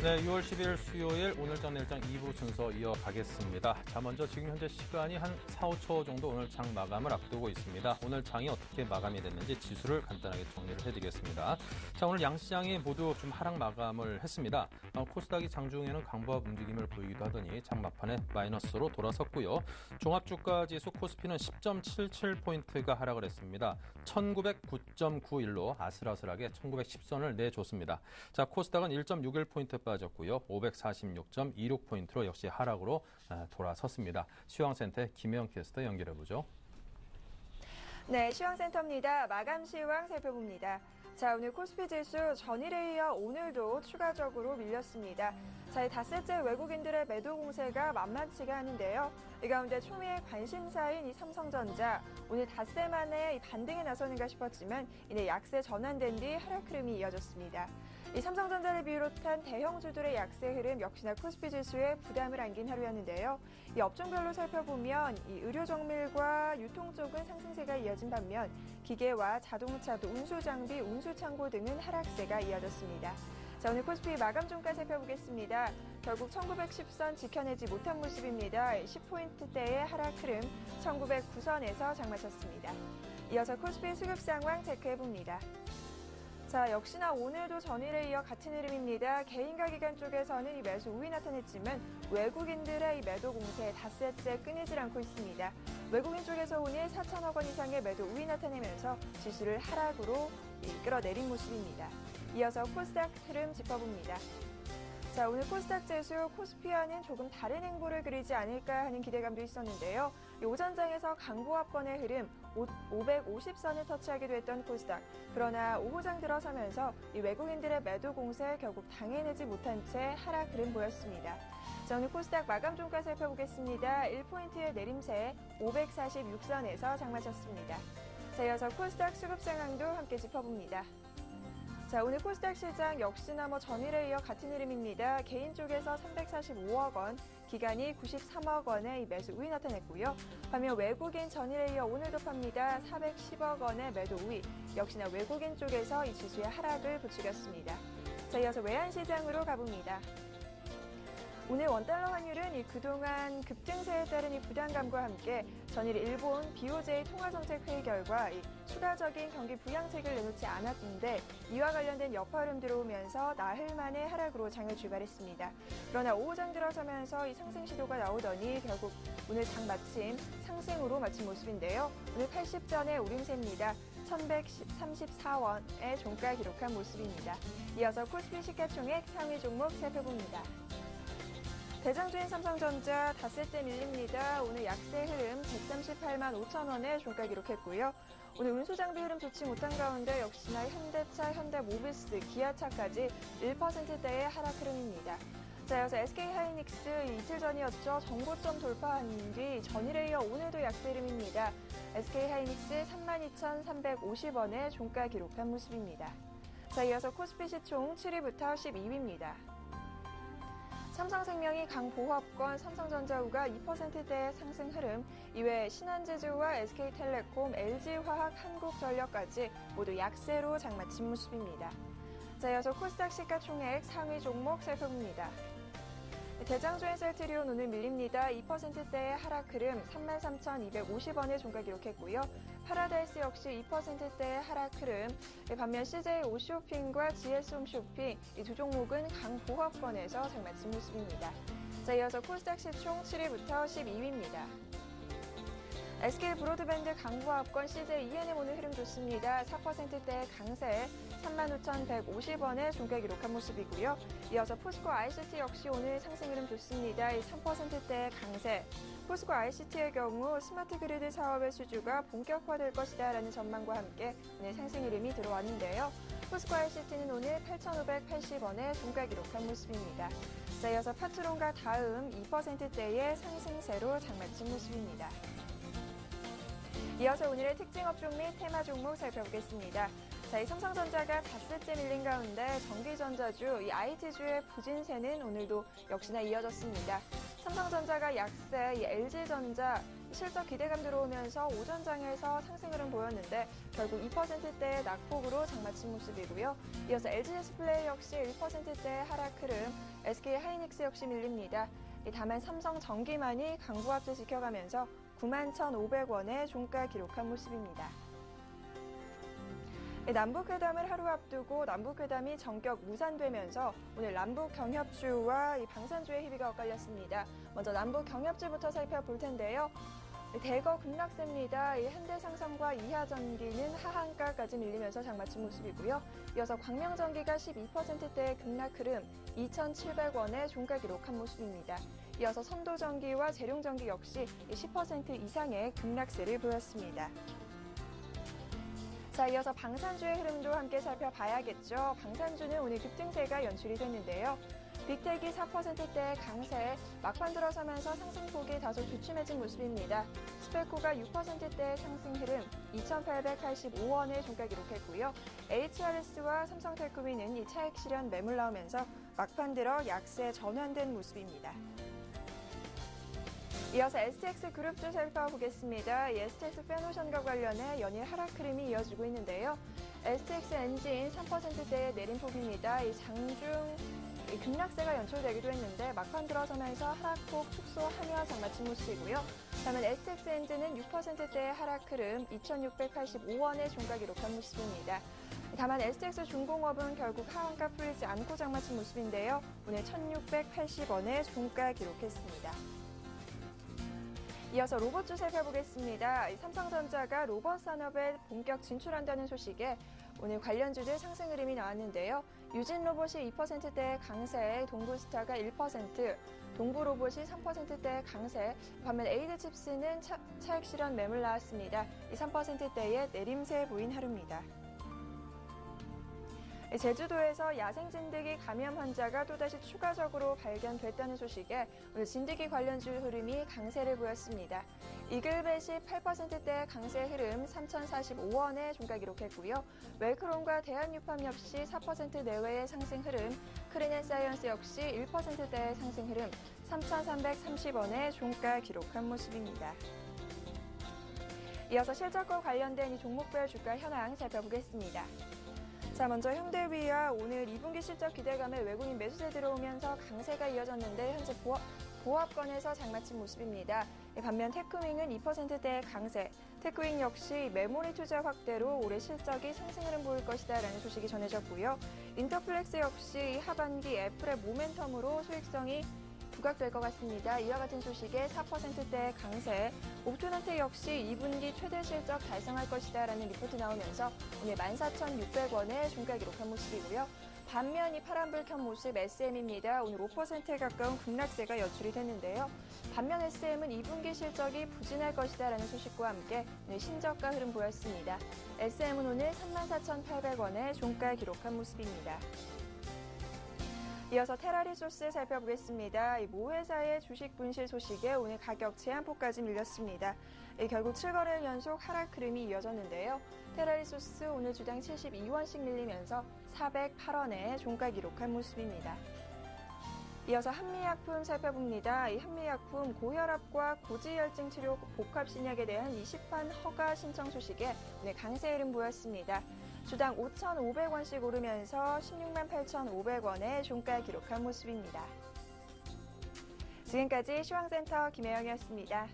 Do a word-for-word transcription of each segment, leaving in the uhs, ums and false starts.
네, 유월 십일 수요일 오늘장 내일장 이 부 순서 이어가겠습니다. 자, 먼저 지금 현재 시간이 한 사, 오 초 정도 오늘 장 마감을 앞두고 있습니다. 오늘 장이 어떻게 마감이 됐는지 지수를 간단하게 정리를 해드리겠습니다. 자, 오늘 양시장이 모두 좀 하락 마감을 했습니다. 어, 코스닥이 장중에는 강보합 움직임을 보이기도 하더니 장 막판에 마이너스로 돌아섰고요. 종합주가지수 코스피는 십 점 칠칠 포인트가 하락을 했습니다. 천구백구 점 구일로 아슬아슬하게 천구백십 선을 내줬습니다. 자, 코스닥은 일 점 육일 포인트 빠졌고요. 오백사십육 점 이육 포인트로 역시 하락으로 돌아섰습니다. 시황센터 김혜영 캐스터 연결해보죠. 네, 시황센터입니다. 마감 시황 살펴봅니다. 자, 오늘 코스피 지수 전일에 이어 오늘도 추가적으로 밀렸습니다. 자, 이 닷새째 외국인들의 매도 공세가 만만치가 않은데요. 이 가운데 초미의 관심사인 이 삼성전자, 오늘 닷새 만에 이 반등에 나서는가 싶었지만 이내 약세 전환된 뒤 하락 흐름이 이어졌습니다. 이 삼성전자를 비롯한 대형주들의 약세 흐름 역시나 코스피 지수에 부담을 안긴 하루였는데요. 이 업종별로 살펴보면 이 의료정밀과 유통 쪽은 상승세가 이어진 반면 기계와 자동차, 또 운수장비, 운수창고 등은 하락세가 이어졌습니다. 자, 오늘 코스피 마감 종가 살펴보겠습니다. 결국 천구백십 선 지켜내지 못한 모습입니다. 십 포인트대의 하락 흐름 천구백구 선에서 장마쳤습니다. 이어서 코스피 수급 상황 체크해봅니다. 자, 역시나 오늘도 전일에 이어 같은 흐름입니다. 개인과 기관 쪽에서는 이 매수 우위 나타냈지만 외국인들의 이 매도 공세 닷새째 끊이질 않고 있습니다. 외국인 쪽에서 오늘 사천억 원 이상의 매도 우위 나타내면서 지수를 하락으로 끌어내린 모습입니다. 이어서 코스닥 흐름 짚어봅니다. 자, 오늘 코스닥 지수 코스피와는 조금 다른 행보를 그리지 않을까 하는 기대감도 있었는데요. 이 오전장에서 강보합권의 흐름 오백오십 선을 터치하기도 했던 코스닥. 그러나 오후장 들어서면서 이 외국인들의 매도 공세 결국 당해내지 못한 채 하락 흐름 보였습니다. 자, 오늘 코스닥 마감 종가 살펴보겠습니다. 일 포인트의 내림세 오백사십육 선에서 장마쳤습니다. 자, 이어서 코스닥 수급 상황도 함께 짚어봅니다. 자, 오늘 코스닥 시장 역시나 뭐 전일에 이어 같은 흐름입니다. 개인 쪽에서 삼백사십오억 원, 기관이 구십삼억 원의 매수 우위 나타냈고요. 반면 외국인 전일에 이어 오늘도 팝니다. 사백십억 원의 매도 우위, 역시나 외국인 쪽에서 이 지수의 하락을 부추겼습니다. 자, 이어서 외환시장으로 가봅니다. 오늘 원달러 환율은 이 그동안 급등세에 따른 이 부담감과 함께 전일 일본 비오제이 통화정책회의 결과 이 추가적인 경기 부양책을 내놓지 않았는데 이와 관련된 여파 흐름 들어오면서 나흘 만에 하락으로 장을 출발했습니다. 그러나 오후장 들어서면서 이 상승 시도가 나오더니 결국 오늘 장 마침 상승으로 마친 모습인데요. 오늘 팔십 전의 오름세입니다. 천백삼십사 원의 종가 기록한 모습입니다. 이어서 코스피 시가총액 상위 종목 살펴봅니다. 대장주인 삼성전자 닷새째 밀립니다. 오늘 약세 흐름 백삼십팔만 오천 원에 종가 기록했고요. 오늘 운수장비 흐름 좋지 못한 가운데 역시나 현대차, 현대모비스, 기아차까지 일 퍼센트대의 하락 흐름입니다. 자, 이어서 에스케이하이닉스 이틀 전이었죠. 정고점 돌파한 뒤 전일에 이어 오늘도 약세 흐름입니다. 에스케이하이닉스 삼만 이천삼백오십 원에 종가 기록한 모습입니다. 자, 이어서 코스피 시총 칠 위부터 십이 위입니다. 삼성생명이 강보합권, 삼성전자우가 이 퍼센트대의 상승 흐름, 이외에 신한제주와 에스케이텔레콤, 엘지화학, 한국전력까지 모두 약세로 장마친 모습입니다. 자, 이어서 코스닥 시가총액 상위 종목 살펴봅니다. 대장주인 셀트리온 오늘 밀립니다. 이 퍼센트대의 하락 흐름 삼만 삼천이백오십 원에 종가 기록했고요. 파라다이스 역시 이 퍼센트대의 하락 흐름, 반면 씨제이 오쇼핑과 지에스홈쇼핑 이 두 종목은 강보합권에서 장마친 모습입니다. 자, 이어서 코스닥 시총 칠 위부터 십이 위입니다. 에스케이 브로드밴드 강보합권 씨제이 이엔엠 오늘 흐름 좋습니다. 사 퍼센트대의 강세 삼만 오천백오십 원에 종가 기록한 모습이고요. 이어서 포스코 아이씨티 역시 오늘 상승 흐름 좋습니다. 삼 퍼센트대의 강세. 포스코 아이씨티의 경우 스마트 그리드 사업의 수주가 본격화될 것이다라는 전망과 함께 오늘 상승 흐름이 들어왔는데요. 포스코 아이씨티는 오늘 팔천오백팔십 원에 종가 기록한 모습입니다. 자, 이어서 파트론과 다음 이 퍼센트대의 상승세로 장마친 모습입니다. 이어서 오늘의 특징 업종 및 테마 종목 살펴보겠습니다. 자, 이 삼성전자가 닷새째 밀린 가운데 전기전자주, 이 아이티주의 부진세는 오늘도 역시나 이어졌습니다. 삼성전자가 약세, 이 엘지전자 실적 기대감 들어오면서 오전장에서 상승 흐름 보였는데 결국 이 퍼센트대의 낙폭으로 장마친 모습이고요. 이어서 엘지디스플레이 역시 일 퍼센트대의 하락 흐름, 에스케이하이닉스 역시 밀립니다. 다만 삼성전기만이 강보 앞서 지켜가면서 구만 천오백 원의 종가 기록한 모습입니다. 남북회담을 하루 앞두고 남북회담이 전격 무산되면서 오늘 남북경협주와 이 방산주의 희비가 엇갈렸습니다. 먼저 남북경협주부터 살펴볼 텐데요. 대거 급락세입니다. 이 현대상선과 이하전기는 하한가까지 밀리면서 장마친 모습이고요. 이어서 광명전기가 십이 퍼센트대의 급락 흐름, 이천칠백 원의 종가 기록한 모습입니다. 이어서 선도전기와 재룡전기 역시 십 퍼센트 이상의 급락세를 보였습니다. 자, 이어서 방산주의 흐름도 함께 살펴봐야겠죠. 방산주는 오늘 급등세가 연출이 됐는데요. 빅텍이 사 퍼센트대의 강세, 막판 들어서면서 상승폭이 다소 주춤해진 모습입니다. 스페코가 육 퍼센트대의 상승 흐름, 이천팔백팔십오 원의 종가 기록했고요. 에이치알에스와 삼성텔코위는 이 차익 실현 매물 나오면서 막판 들어 약세 전환된 모습입니다. 이어서 에스티엑스 그룹주 살펴보겠습니다. 이 에스티엑스 페노션과 관련해 연일 하락 흐름이 이어지고 있는데요. 에스티엑스 엔진 삼 퍼센트대의 내림폭입니다. 이 장중 이 급락세가 연출되기도 했는데 막판 들어서면서 하락폭 축소하며 장마친 모습이고요. 다만 에스티엑스 엔진은 육 퍼센트대의 하락 흐름, 이천육백팔십오 원의 종가 기록한 모습입니다. 다만 에스티엑스 중공업은 결국 하한가 풀리지 않고 장마친 모습인데요. 오늘 천육백팔십 원의 종가 기록했습니다. 이어서 로봇주 살펴보겠습니다. 삼성전자가 로봇 산업에 본격 진출한다는 소식에 오늘 관련주들 상승 흐름이 나왔는데요. 유진 로봇이 이 퍼센트대의 강세, 동부스타가 일 퍼센트, 동부로봇이 삼 퍼센트대의 강세, 반면 에이드칩스는 차, 차익 실현 매물 나왔습니다. 이 삼 퍼센트대의 내림세 보인 하루입니다. 제주도에서 야생 진드기 감염 환자가 또다시 추가적으로 발견됐다는 소식에 오늘 진드기 관련주 흐름이 강세를 보였습니다. 이글벳이 팔 퍼센트대의 강세 흐름 삼천사십오 원의 종가 기록했고요. 웰크론과 대한유팜 역시 사 퍼센트 내외의 상승 흐름, 크린앤사이언스 역시 일 퍼센트대의 상승 흐름 삼천삼백삼십 원의 종가 기록한 모습입니다. 이어서 실적과 관련된 이 종목별 주가 현황 살펴보겠습니다. 자, 먼저 현대위아 오늘 이 분기 실적 기대감에 외국인 매수세 들어오면서 강세가 이어졌는데 현재 보합, 보합권에서 장마친 모습입니다. 반면 테크윙은 이 퍼센트대의 강세, 테크윙 역시 메모리 투자 확대로 올해 실적이 상승 흐름 보일 것이다라는 소식이 전해졌고요. 인터플렉스 역시 하반기 애플의 모멘텀으로 수익성이 부각될 것 같습니다. 이와 같은 소식에 사 퍼센트대의 강세, 옵토나텍 역시 이 분기 최대 실적 달성할 것이다라는 리포트 나오면서 오늘 만 사천육백 원의 종가 기록한 모습이고요. 반면 이 파란불 켠 모습 에스엠입니다. 오늘 오 퍼센트에 가까운 급락세가 연출이 됐는데요. 반면 에스엠은 이 분기 실적이 부진할 것이다라는 소식과 함께 오늘 신저가 흐름 보였습니다. 에스엠은 오늘 삼만 사천팔백 원의 종가 기록한 모습입니다. 이어서 테라리소스 살펴보겠습니다. 모 회사의 주식 분실 소식에 오늘 가격 제한폭까지 밀렸습니다. 결국 칠 거래일 연속 하락 흐름이 이어졌는데요. 테라리소스 오늘 주당 칠십이 원씩 밀리면서 사백팔 원의 종가 기록한 모습입니다. 이어서 한미약품 살펴봅니다. 이 한미약품 고혈압과 고지혈증 치료 복합 신약에 대한 이 시판 허가 신청 소식에 오늘 강세 흐름 보였습니다. 주당 오천오백 원씩 오르면서 십육만 팔천오백 원의 종가 기록한 모습입니다. 지금까지 시황센터 김혜영이었습니다.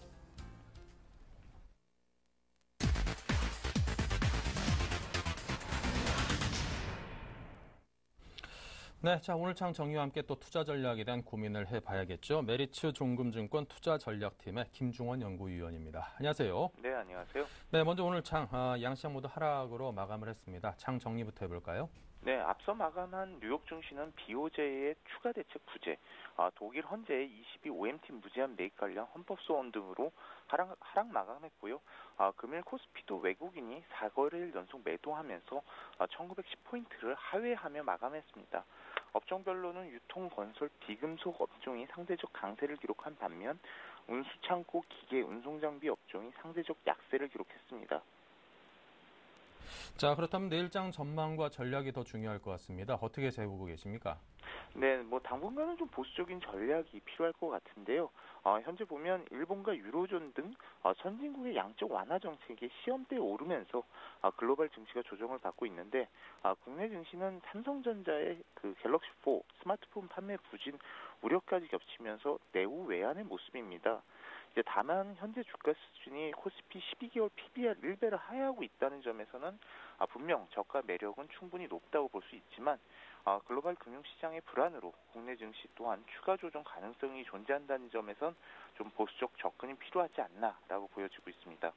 네, 자 오늘 장 정리와 함께 또 투자 전략에 대한 고민을 해봐야겠죠. 메리츠 종금증권 투자전략팀의 김중원 연구위원입니다. 안녕하세요. 네, 안녕하세요. 네, 먼저 오늘 장 아, 양시장 모두 하락으로 마감을 했습니다. 장 정리부터 해볼까요? 네, 앞서 마감한 뉴욕 증시는 비오제의 추가 대책 부재, 아, 독일 헌재의 이십이 오엠티 무제한 매입 관련 헌법 소원 등으로 하락, 하락 마감했고요. 아, 금일 코스피도 외국인이 사 거래일 연속 매도하면서 아, 천구백십 포인트를 하회하며 마감했습니다. 업종별로는 유통, 건설, 비금속 업종이 상대적 강세를 기록한 반면 운수, 창고, 기계, 운송장비 업종이 상대적 약세를 기록했습니다. 자, 그렇다면 내일장 전망과 전략이 더 중요할 것 같습니다. 어떻게 세우고 계십니까? 네, 뭐 당분간은 좀 보수적인 전략이 필요할 것 같은데요. 어, 현재 보면 일본과 유로존 등 어, 선진국의 양적 완화 정책이 시험대에 오르면서 어, 글로벌 증시가 조정을 받고 있는데 어, 국내 증시는 삼성전자의 그 갤럭시 사 스마트폰 판매 부진 우려까지 겹치면서 내후 외환의 모습입니다. 이제 다만 현재 주가 수준이 코스피 십이 개월 피비알 일 배를 하회하고 있다는 점에서는 아, 분명 저가 매력은 충분히 높다고 볼 수 있지만 아, 글로벌 금융시장의 불안으로 국내 증시 또한 추가 조정 가능성이 존재한다는 점에선 좀 보수적 접근이 필요하지 않나라고 보여지고 있습니다.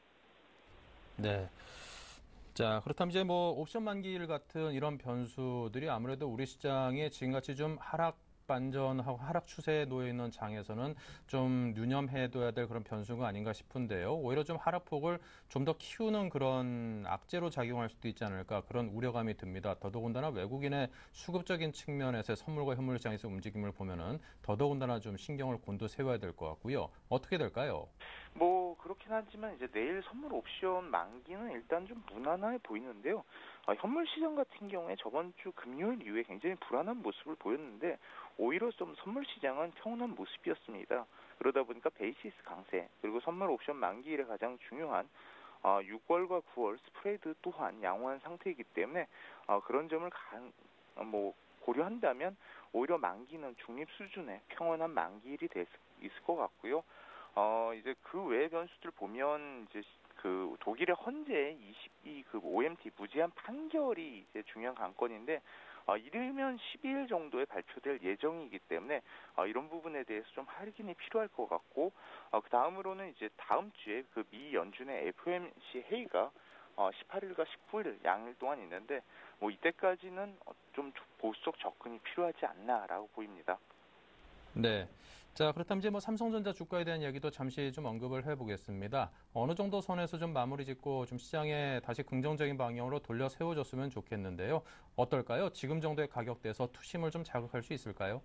네. 자, 그렇다면 이제 뭐 옵션 만기일 같은 이런 변수들이 아무래도 우리 시장에 지금같이 좀 하락 반전하고 하락 추세에 놓여 있는 장에서는 좀 유념해둬야 될 그런 변수가 아닌가 싶은데요. 오히려 좀 하락폭을 좀 더 키우는 그런 악재로 작용할 수도 있지 않을까 그런 우려감이 듭니다. 더더군다나 외국인의 수급적인 측면에서 선물과 현물 시장에서 움직임을 보면은 더더군다나 좀 신경을 곤두세워야 될 것 같고요. 어떻게 될까요? 뭐 그렇긴 하지만 이제 내일 선물 옵션 만기는 일단 좀 무난해 보이는데요. 아, 현물 시장 같은 경우에 저번 주 금요일 이후에 굉장히 불안한 모습을 보였는데 오히려 좀 선물 시장은 평온한 모습이었습니다. 그러다 보니까 베이시스 강세 그리고 선물 옵션 만기일에 가장 중요한 어, 유월과 구월 스프레드 또한 양호한 상태이기 때문에 어, 그런 점을 간, 어, 뭐 고려한다면 오히려 만기는 중립 수준의 평온한 만기일이 될 수 있을 것 같고요. 어 이제 그 외의 변수들 보면 이제 그 독일의 헌재 이십이 그 오엠티 무제한 판결이 이제 중요한 관건인데 어, 이르면 십이 일 정도에 발표될 예정이기 때문에 어, 이런 부분에 대해서 좀 할인이 필요할 것 같고 어, 그 다음으로는 이제 다음 주에 그 미 연준의 에프오엠씨 회의가 어, 십팔 일과 십구 일 양일 동안 있는데 뭐 이때까지는 좀 보수적 접근이 필요하지 않나라고 보입니다. 네. 자, 그렇다면 이제 뭐 삼성전자 주가에 대한 이야기도 잠시 좀 언급을 해보겠습니다. 어느 정도 선에서 좀 마무리 짓고 좀 시장에 다시 긍정적인 방향으로 돌려 세워줬으면 좋겠는데요. 어떨까요? 지금 정도의 가격대에서 투심을 좀 자극할 수 있을까요?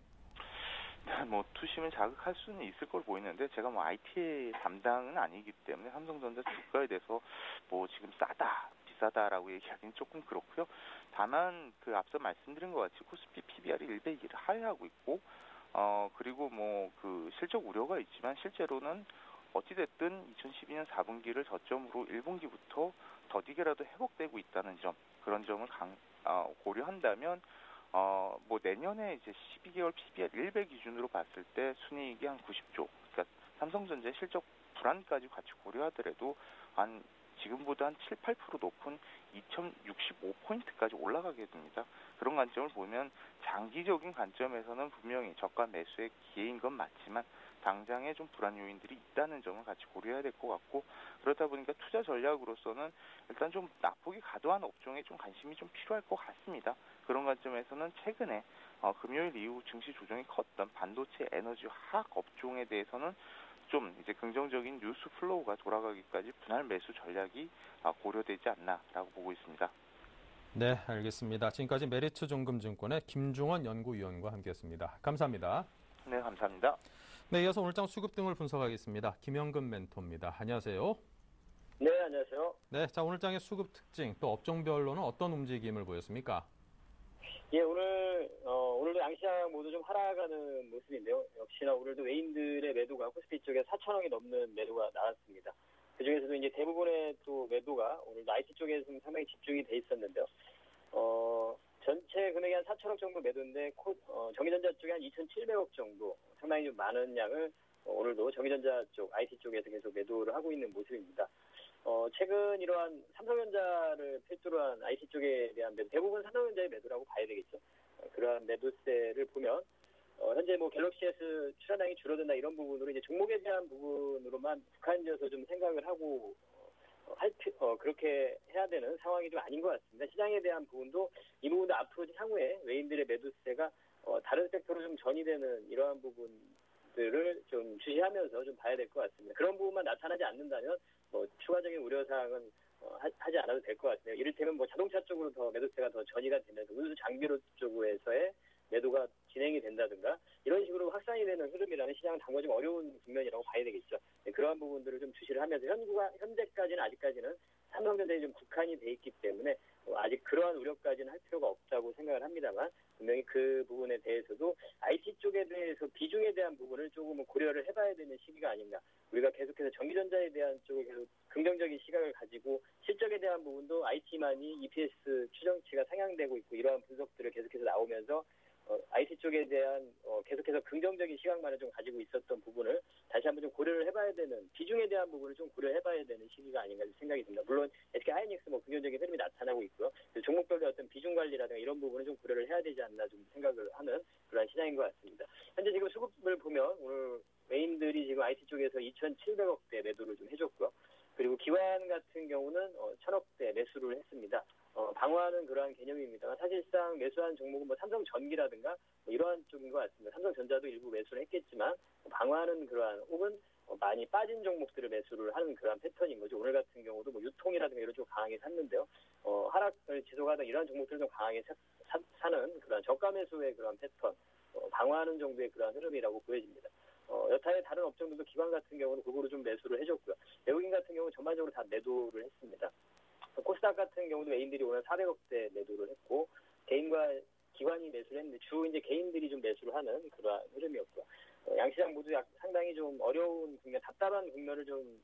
뭐 투심을 자극할 수는 있을 걸 보이는데 제가 뭐 아이티 담당은 아니기 때문에 삼성전자 주가에 대해서 뭐 지금 싸다 비싸다라고 얘기하기는 조금 그렇고요. 다만 그 앞서 말씀드린 것 같이 코스피 피비알이 일 대 일을 하회하고 있고 어 그리고 뭐 그 실적 우려가 있지만 실제로는 어찌됐든 이천십이 년 사 분기를 저점으로 일 분기부터 더디게라도 회복되고 있다는 점 그런 점을 강, 어, 고려한다면 어, 뭐 내년에 이제 십이 개월 피비알 일 배 기준으로 봤을 때 순이익이 한 구십조. 그러니까 삼성전자의 실적 불안까지 같이 고려하더라도 한 지금보다 한 칠, 팔 퍼센트 높은 이천육십오 포인트까지 올라가게 됩니다. 그런 관점을 보면 장기적인 관점에서는 분명히 저가 매수의 기회인 건 맞지만 당장에 좀 불안 요인들이 있다는 점을 같이 고려해야 될 것 같고 그렇다 보니까 투자 전략으로서는 일단 좀 낙폭이 과도한 업종에 좀 관심이 좀 필요할 것 같습니다. 그런 관점에서는 최근에 어, 금요일 이후 증시 조정이 컸던 반도체 에너지 화학 업종에 대해서는 좀 이제 긍정적인 뉴스 플로우가 돌아가기까지 분할 매수 전략이 아, 고려되지 않나라고 보고 있습니다. 네, 알겠습니다. 지금까지 메리츠 종금증권의 김종원 연구위원과 함께했습니다. 감사합니다. 네, 감사합니다. 네, 이어서 오늘장 수급 등을 분석하겠습니다. 김영근 멘토입니다. 안녕하세요. 네, 안녕하세요. 네, 자 오늘장의 수급 특징 또 업종별로는 어떤 움직임을 보였습니까? 예, 오늘 어, 오늘도 양시장 모두 좀 하락하는 모습인데요. 역시나 오늘도 외인들의 매도가 코스피 쪽에 사천 억이 넘는 매도가 나왔습니다. 그 중에서도 이제 대부분의 또 매도가 오늘도 아이티 쪽에 좀 상당히 집중이 돼 있었는데요. 어, 전체 금액이 한 사천 억 정도 매도인데 코, 어, 정의전자 쪽에 한 이천칠백 억 정도 상당히 좀 많은 양을 어, 오늘도 정의전자 쪽, 아이티 쪽에서 계속 매도를 하고 있는 모습입니다. 어, 최근 이러한 삼성전자를 필두로 한 아이티 쪽에 대한 매도, 대부분 삼성전자의 매도라고 봐야 되겠죠. 어, 그러한 매도세를 보면, 어, 현재 뭐 갤럭시 에스 출하량이 줄어든다 이런 부분으로 이제 종목에 대한 부분으로만 국한지어서 좀 생각을 하고, 어, 할, 어, 그렇게 해야 되는 상황이 좀 아닌 것 같습니다. 시장에 대한 부분도 이 부분도 앞으로 향후에 외인들의 매도세가 어, 다른 섹터로 좀 전이되는 이러한 부분들을 좀 주시하면서 좀 봐야 될 것 같습니다. 그런 부분만 나타나지 않는다면 뭐 추가적인 우려사항은 어, 하, 하지 않아도 될 것 같습니다. 이를테면 뭐 자동차 쪽으로 더 매도세가 더 전이가 되면서 운수 장비로 쪽에서의 매도가 진행이 된다든가 이런 식으로 확산이 되는 흐름이라는 시장은 당장 좀 어려운 국면이라고 봐야 되겠죠. 네, 그러한 부분들을 좀 주시를 하면서 현구가 현재까지는 아직까지는 삼성전자에 좀 국한이 돼 있기 때문에 아직 그러한 우려까지는 할 필요가 없다고 생각을 합니다만 분명히 그 부분에 대해서도 아이티 쪽에 대해서 비중에 대한 부분을 조금 고려를 해봐야 되는 시기가 아닌가. 우리가 계속해서 전기전자에 대한 쪽에 계속 긍정적인 시각을 가지고 실적에 대한 부분도 아이티만이 이피에스 추정치가 상향되고 있고 이러한 분석들을 계속해서 나오면서 어, 아이티 쪽에 대한 어, 계속해서 긍정적인 시각만을 좀 가지고 있었던 부분을 다시 한번 좀 고려를 해봐야 되는 비중에 대한 부분을 좀 고려해봐야 되는 시기가 아닌가 생각이 듭니다. 물론 에스케이하이닉스 뭐 긍정적인 흐름이 나타나고 있고요. 종목별로 어떤 비중 관리라든가 이런 부분을 좀 고려를 해야 되지 않나 좀 생각을 하는 그런 시장인 것 같습니다. 현재 지금 수급을 보면 오늘 메인들이 지금 아이티 쪽에서 이천칠백억대 매도를 좀 해줬고요. 그리고 기관 같은 경우는 어, 천억대 매수를 했습니다. 어, 방어하는 그러한 개념입니다. 사실상 매수한 종목은 뭐 삼성전기라든가 뭐 이러한 쪽인 것 같습니다. 삼성전자도 일부 매수를 했겠지만 방어하는 그러한 혹은 어, 많이 빠진 종목들을 매수를 하는 그러한 패턴인 거죠. 오늘 같은 경우도 뭐 유통이라든가 이런 쪽 강하게 샀는데요. 어, 하락을 지속하던 이러한 종목들을 좀 강하게 사, 사, 사는 그러한 저가 매수의 그러한 패턴, 어, 방어하는 정도의 그러한 흐름이라고 보여집니다. 어, 여타의 다른 업종들도 기관 같은 경우는 그거로 좀 매수를 해줬고요. 외국인 같은 경우는 전반적으로 다 매도를 했습니다. 코스닥 같은 경우도 메인들이 오늘 사백억대 매도를 했고 개인과 기관이 매수를 했는데 주 이제 개인들이 좀 매수를 하는 그러한 흐름이었고요. 어, 양시장 모두 약, 상당히 좀 어려운 국면, 답답한 국면을 좀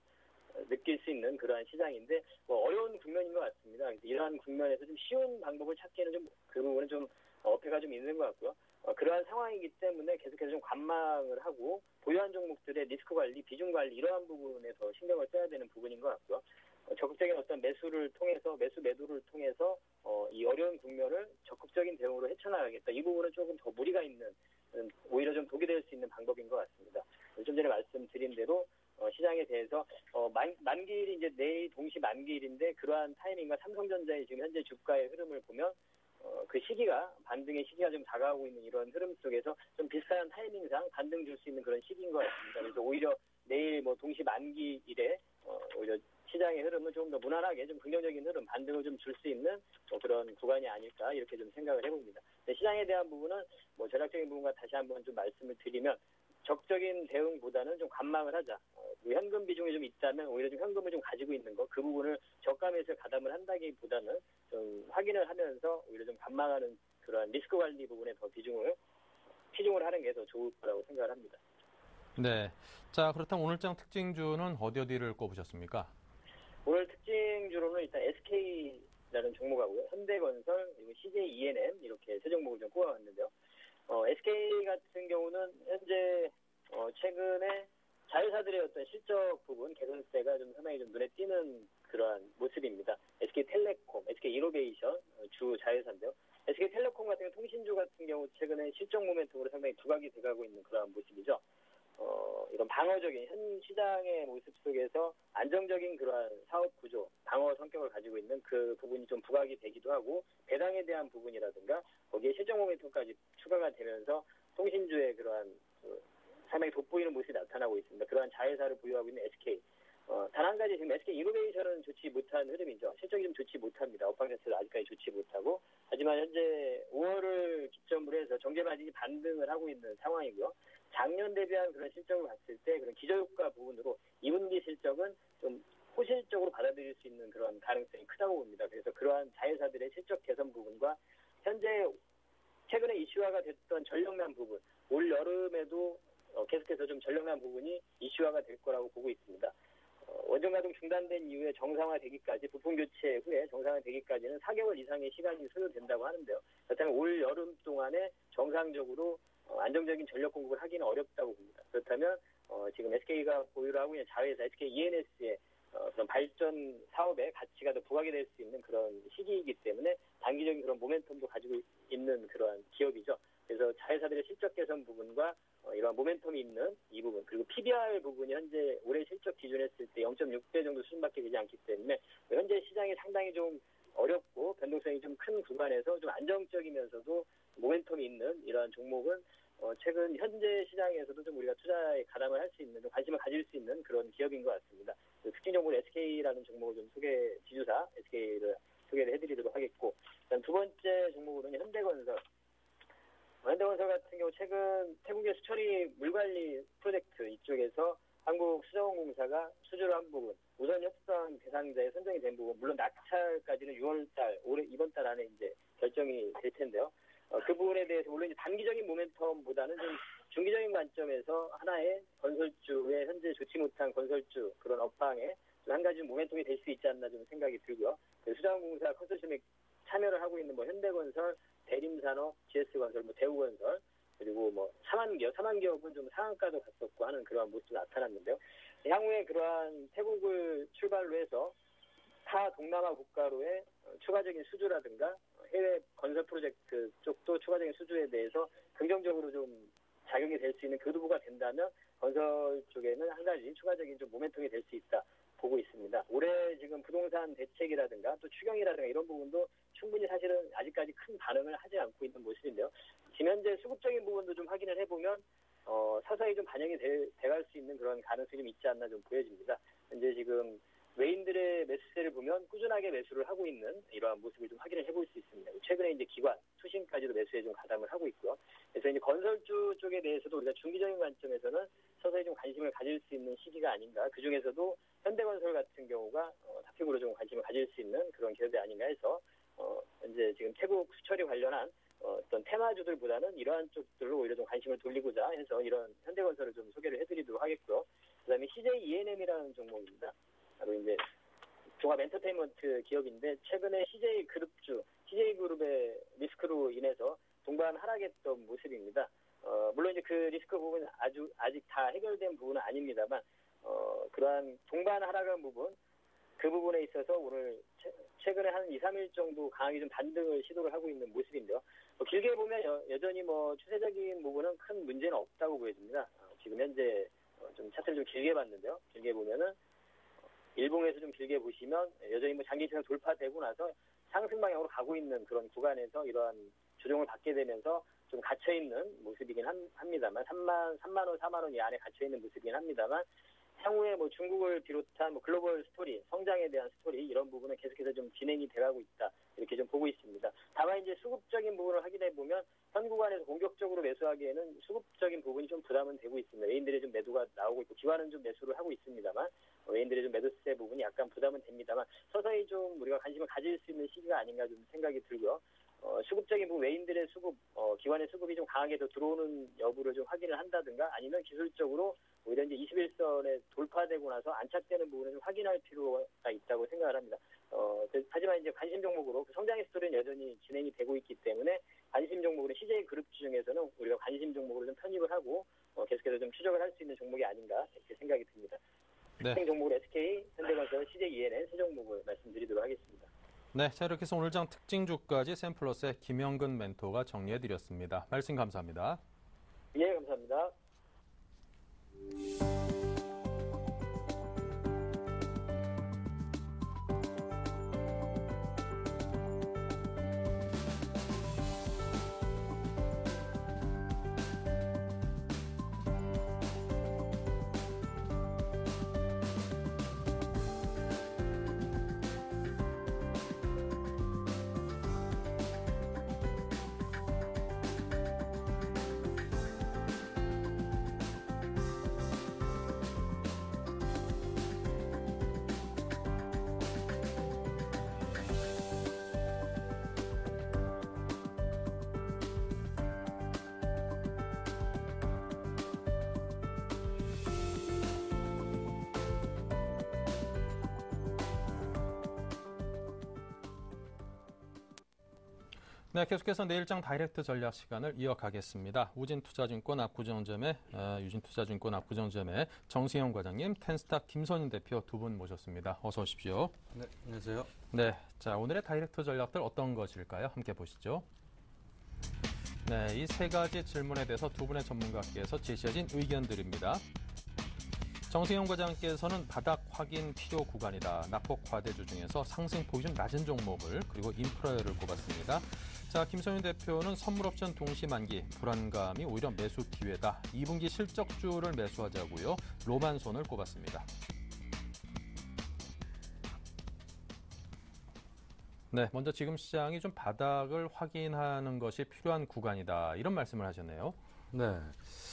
느낄 수 있는 그러한 시장인데 뭐 어려운 국면인 것 같습니다. 이러한 국면에서 좀 쉬운 방법을 찾기에는 좀 그 부분은 좀 어폐가 좀 있는 것 같고요. 어, 그러한 상황이기 때문에 계속해서 좀 관망을 하고 보유한 종목들의 리스크 관리, 비중 관리 이러한 부분에 더 신경을 써야 되는 부분인 것 같고요. 어, 적극적인 어떤 매수를 통해서 매수 매도를 통해서 어, 이 어려운 국면을 적극적인 대응으로 헤쳐나가겠다. 이 부분은 조금 더 무리가 있는 음, 오히려 좀 독이 될 수 있는 방법인 것 같습니다. 좀 전에 말씀드린 대로 어, 시장에 대해서 어, 만, 만기일이 이제 내일 동시 만기일인데 그러한 타이밍과 삼성전자의 지금 현재 주가의 흐름을 보면 어, 그 시기가 반등의 시기가 좀 다가오고 있는 이런 흐름 속에서 좀 비슷한 타이밍상 반등 줄 수 있는 그런 시기인 것 같습니다. 그래서 오히려 내일 뭐 동시 만기일에 어, 오히려 시장의 흐름은 좀 더 무난하게 좀 긍정적인 흐름 반등을 좀 줄 수 있는 뭐 그런 구간이 아닐까 이렇게 좀 생각을 해봅니다. 시장에 대한 부분은 뭐 전략적인 부분과 다시 한번 좀 말씀을 드리면 적적인 대응보다는 좀 관망을 하자. 어, 현금 비중이 좀 있다면 오히려 좀 현금을 좀 가지고 있는 거 그 부분을 저가 매수에 가담을 한다기보다는 좀 확인을 하면서 오히려 좀 관망하는 그런 리스크 관리 부분에 더 비중을 치중을 하는 게 더 좋을 거라고 생각을 합니다. 네. 자, 그렇다면 오늘장 특징주는 어디 어디를 꼽으셨습니까? 오늘 특징주로는 일단 에스케이라는 종목하고요. 현대건설, 그리고 씨제이이엔엠 이렇게 세 종목을 좀 꼽아봤는데요. 어, 에스케이 같은 경우는 현재 어, 최근에 자회사들의 어떤 실적 부분 개선세가 좀 상당히 좀 눈에 띄는 그러한 모습입니다. 에스케이텔레콤, 에스케이이노베이션 어, 주 자회사인데요. 에스케이텔레콤 같은 경우 통신주 같은 경우 최근에 실적 모멘텀으로 상당히 부각이 돼가고 있는 그러한 모습이죠. 어, 이런 방어적인 현 시장의 모습 속에서 안정적인 그러한 사업 구조, 방어 성격을 가지고 있는 그 부분이 좀 부각이 되기도 하고 배당에 대한 부분이라든가 거기에 실적 모멘텀까지 추가가 되면서 통신주의 그러한 그 상당히 돋보이는 모습이 나타나고 있습니다. 그러한 자회사를 보유하고 있는 에스케이. 어, 단 한 가지 지금 에스케이이노베이션은 좋지 못한 흐름이죠. 실적이 좀 좋지 못합니다. 업황 자체도 아직까지 좋지 못하고 하지만 현재 오월을 기점으로 해서 정제마진이 반등을 하고 있는 상황이고요. 작년 대비한 그런 실적을 봤을 때 그런 기저효과 부분으로 이 분기 실적은 좀 호실적으로 받아들일 수 있는 그런 가능성이 크다고 봅니다. 그래서 그러한 자회사들의 실적 개선 부분과 현재 최근에 이슈화가 됐던 전력난 부분, 올 여름에도 계속해서 좀 전력난 부분이 이슈화가 될 거라고 보고 있습니다. 원전 가동 중단된 이후에 정상화되기까지 부품 교체 후에 정상화되기까지는 사 개월 이상의 시간이 소요된다고 하는데요. 그렇다면 올 여름 동안에 정상적으로 안정적인 전력 공급을 하기는 어렵다고 봅니다. 그렇다면 어, 지금 에스케이가 보유를 하고 있는 자회사 에스케이이엔에스의 어, 그런 발전 사업의 가치가 더 부각이 될 수 있는 그런 시기이기 때문에 단기적인 그런 모멘텀도 가지고 있는 그러한 기업이죠. 그래서 자회사들의 실적 개선 부분과 어, 이러한 모멘텀이 있는 이 부분 그리고 피비알 부분이 현재 올해 실적 기준했을 때 영 점 육 배 정도 수준밖에 되지 않기 때문에 현재 시장이 상당히 좀 어렵고 변동성이 좀 큰 구간에서 좀 안정적이면서도 모멘텀이 있는 이러한 종목은 어, 최근 현재 시장에서도 좀 우리가 투자에 가담을 할 수 있는 관심을 가질 수 있는 그런 기업인 것 같습니다. 특징 종목 에스케이라는 종목을 좀 소개 지주사 에스케이를 소개를 해드리도록 하겠고 두 번째 종목으로는 현대건설. 현대건설 같은 경우 최근 태국의 수처리 물관리 프로젝트 이쪽에서 한국수자원공사가 수주를 한 부분, 우선 협상 대상자에 선정이 된 부분, 물론 낙찰까지는 유월달, 올해 이번 달 안에 이제 결정이 될 텐데요. 어, 그 부분에 대해서 물론 이제 단기적인 모멘텀보다는 좀 중기적인 관점에서 하나의 건설주의 현재 좋지 못한 건설주 그런 업황에 한 가지 모멘텀이 될 수 있지 않나 좀 생각이 들고요. 그 수자원공사 컨소시엄에 참여를 하고 있는 뭐 현대건설, 대림산업, 지에스건설, 뭐 대우건설 그리고 뭐 삼한기업, 삼한기업은 좀 상한가도 갔었고 하는 그러한 모습이 나타났는데요. 향후에 그러한 태국을 출발로 해서 타 동남아 국가로의 추가적인 수주라든가 해외 건설 프로젝트 쪽도 추가적인 수주에 대해서 긍정적으로 좀 작용이 될 수 있는 교두보가 된다면 건설 쪽에는 한 가지 추가적인 좀 모멘텀이 될 수 있다 보고 있습니다. 올해 지금 부동산 대책이라든가 또 추경이라든가 이런 부분도 충분히 사실은 아직까지 큰 반응을 하지 않고 있는 모습인데요. 지금 현재 수급적인 부분도 좀 확인을 해보면 어, 서서히 좀 반영이 돼, 돼갈 수 있는 그런 가능성이 좀 있지 않나 좀 보여집니다. 현재 지금 외인들의 매수세를 보면 꾸준하게 매수를 하고 있는 이러한 모습을 좀 확인을 해볼 수 있습니다. 최근에 이제 기관, 투신까지도 매수에 좀 가담을 하고 있고요. 그래서 이제 건설주 쪽에 대해서도 우리가 중기적인 관점에서는 서서히 좀 관심을 가질 수 있는 시기가 아닌가. 그 중에서도 현대건설 같은 경우가 어, 다픽으로 좀 관심을 가질 수 있는 그런 기업이 아닌가 해서 어, 현재 지금 태국 수철이 관련한 어, 어떤 테마주들보다는 이러한 쪽들로 오히려 좀 관심을 돌리고자 해서 이런 현대건설을 좀 소개를 해드리도록 하겠고요. 그다음에 씨제이 이엔엠이라는 종목입니다. 바로 이제 종합 엔터테인먼트 기업인데 최근에 씨제이 그룹주, 씨제이 그룹의 리스크로 인해서 동반 하락했던 모습입니다. 어, 물론 이제 그 리스크 부분은 아주 아직 다 해결된 부분은 아닙니다만 어, 그러한 동반 하락한 부분 그 부분에 있어서 오늘 최, 최근에 한 이, 삼 일 정도 강하게 좀 반등을 시도를 하고 있는 모습인데요. 뭐 길게 보면 여, 여전히 뭐 추세적인 부분은 큰 문제는 없다고 보여집니다. 어, 지금 현재 어, 좀 차트를 좀 길게 봤는데요. 길게 보면은 일봉에서 좀 길게 보시면 여전히 뭐 장기채가 돌파되고 나서 상승 방향으로 가고 있는 그런 구간에서 이러한 조정을 받게 되면서 좀 갇혀 있는 모습이긴 합니다만 삼만, 삼만 원, 사만 원 이 안에 갇혀 있는 모습이긴 합니다만 향후에 뭐 중국을 비롯한 뭐 글로벌 스토리, 성장에 대한 스토리 이런 부분은 계속해서 좀 진행이 돼가고 있다 이렇게 좀 보고 있습니다. 다만 이제 수급적인 부분을 확인해 보면 현 구간에서 공격적으로 매수하기에는 수급적인 부분이 좀 부담은 되고 있습니다. 외인들의 좀 매도가 나오고 있고 기관은 좀 매수를 하고 있습니다만 외인들의 좀 매도세 부분이 약간 부담은 됩니다만 서서히 좀 우리가 관심을 가질 수 있는 시기가 아닌가 좀 생각이 들고요. 어, 수급적인 부분 외인들의 수급, 어, 기관의 수급이 좀 강하게 더 들어오는 여부를 좀 확인을 한다든가 아니면 기술적으로 오히려 이제 이십일 선에 돌파되고 나서 안착되는 부분을 좀 확인할 필요가 있다고 생각을 합니다. 어, 하지만 이제 관심 종목으로 그 성장의 스토리는 여전히 진행이 되고 있기 때문에 관심 종목으로 씨제이 그룹 중에서는 우리가 관심 종목으로 좀 편입을 하고 어, 계속해서 좀 추적을 할 수 있는 종목이 아닌가 이렇게 생각이 듭니다. 네. 특징 종목으로 에스케이, 현대건설, 씨제이 이엔엔 세 종목을 말씀드리도록 하겠습니다. 네, 자 이렇게 해서 오늘 장 특징주까지 샘플러스의 김영근 멘토가 정리해드렸습니다. 말씀 감사합니다. 예, 감사합니다. 네, 계속해서 내일장 다이렉트 전략 시간을 이어가겠습니다. 우진투자증권 압구정점의 어, 유진투자증권 압구정점의 정승영 과장님, 텐스타 김선인 대표 두 분 모셨습니다. 어서 오십시오. 네, 안녕하세요. 네, 자 오늘의 다이렉트 전략들 어떤 것일까요? 함께 보시죠. 네, 이 세 가지 질문에 대해서 두 분의 전문가께서 제시해진 의견들입니다. 정승영 과장께서는 바닥 확인 필요 구간이다. 낙폭 과대주 중에서 상승폭이 좀 낮은 종목을 그리고 인프라를 꼽았습니다. 자, 김선윤 대표는 선물옵션 동시만기, 불안감이 오히려 매수 기회다. 이 분기 실적주를 매수하자고요. 로만손을 꼽았습니다. 네, 먼저 지금 시장이 좀 바닥을 확인하는 것이 필요한 구간이다. 이런 말씀을 하셨네요. 네.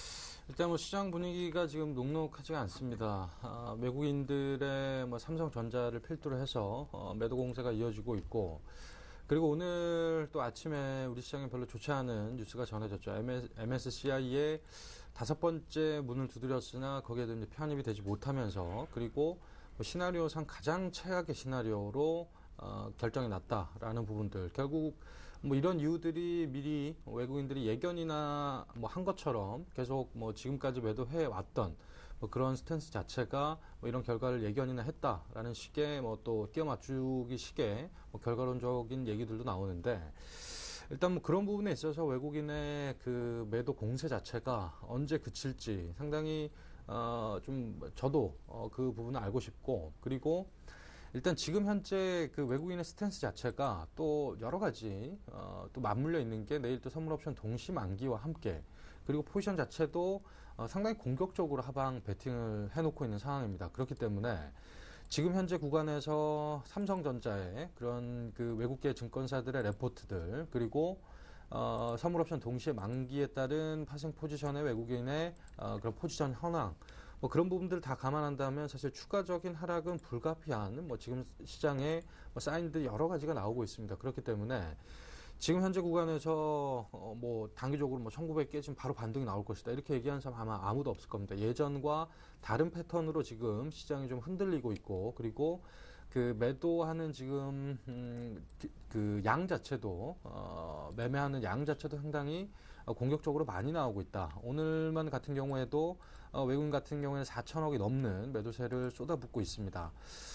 일단 뭐 시장 분위기가 지금 녹록하지가 않습니다. 아, 외국인들의 뭐 삼성전자를 필두로 해서 어, 매도 공세가 이어지고 있고, 그리고 오늘 또 아침에 우리 시장에 별로 좋지 않은 뉴스가 전해졌죠. 엠에스시아이의 다섯 번째 문을 두드렸으나 거기에도 이제 편입이 되지 못하면서, 그리고 뭐 시나리오상 가장 최악의 시나리오로 어, 결정이 났다라는 부분들. 결국 뭐 이런 이유들이 미리 외국인들이 예견이나 뭐 한 것처럼 계속 뭐 지금까지 매도해 왔던 뭐 그런 스탠스 자체가 뭐 이런 결과를 예견이나 했다라는 식의 뭐 또 끼워 맞추기 식의 뭐 결과론적인 얘기들도 나오는데, 일단 뭐 그런 부분에 있어서 외국인의 그 매도 공세 자체가 언제 그칠지 상당히 어 좀 저도 어 그 부분을 알고 싶고, 그리고 일단 지금 현재 그 외국인의 스탠스 자체가 또 여러 가지 어 또 맞물려 있는 게 내일 또 선물 옵션 동시 만기와 함께, 그리고 포지션 자체도 어 상당히 공격적으로 하방 베팅을 해놓고 있는 상황입니다. 그렇기 때문에 지금 현재 구간에서 삼성전자의 그런 그 외국계 증권사들의 레포트들, 그리고 어, 선물옵션 동시에 만기에 따른 파생 포지션의 외국인의 어, 그런 포지션 현황, 뭐 그런 부분들을 다 감안한다면 사실 추가적인 하락은 불가피한 뭐 지금 시장에 뭐 사인들이 여러 가지가 나오고 있습니다. 그렇기 때문에 지금 현재 구간에서 어, 뭐 단기적으로 뭐 천구백 개 지금 바로 반등이 나올 것이다 이렇게 얘기하는 사람 아마 아무도 없을 겁니다. 예전과 다른 패턴으로 지금 시장이 좀 흔들리고 있고, 그리고 그 매도하는 지금 음, 그 양 자체도 어, 매매하는 양 자체도 상당히 어, 공격적으로 많이 나오고 있다. 오늘만 같은 경우에도 어, 외국인 같은 경우에는 사천억이 넘는 매도세를 쏟아붓고 있습니다.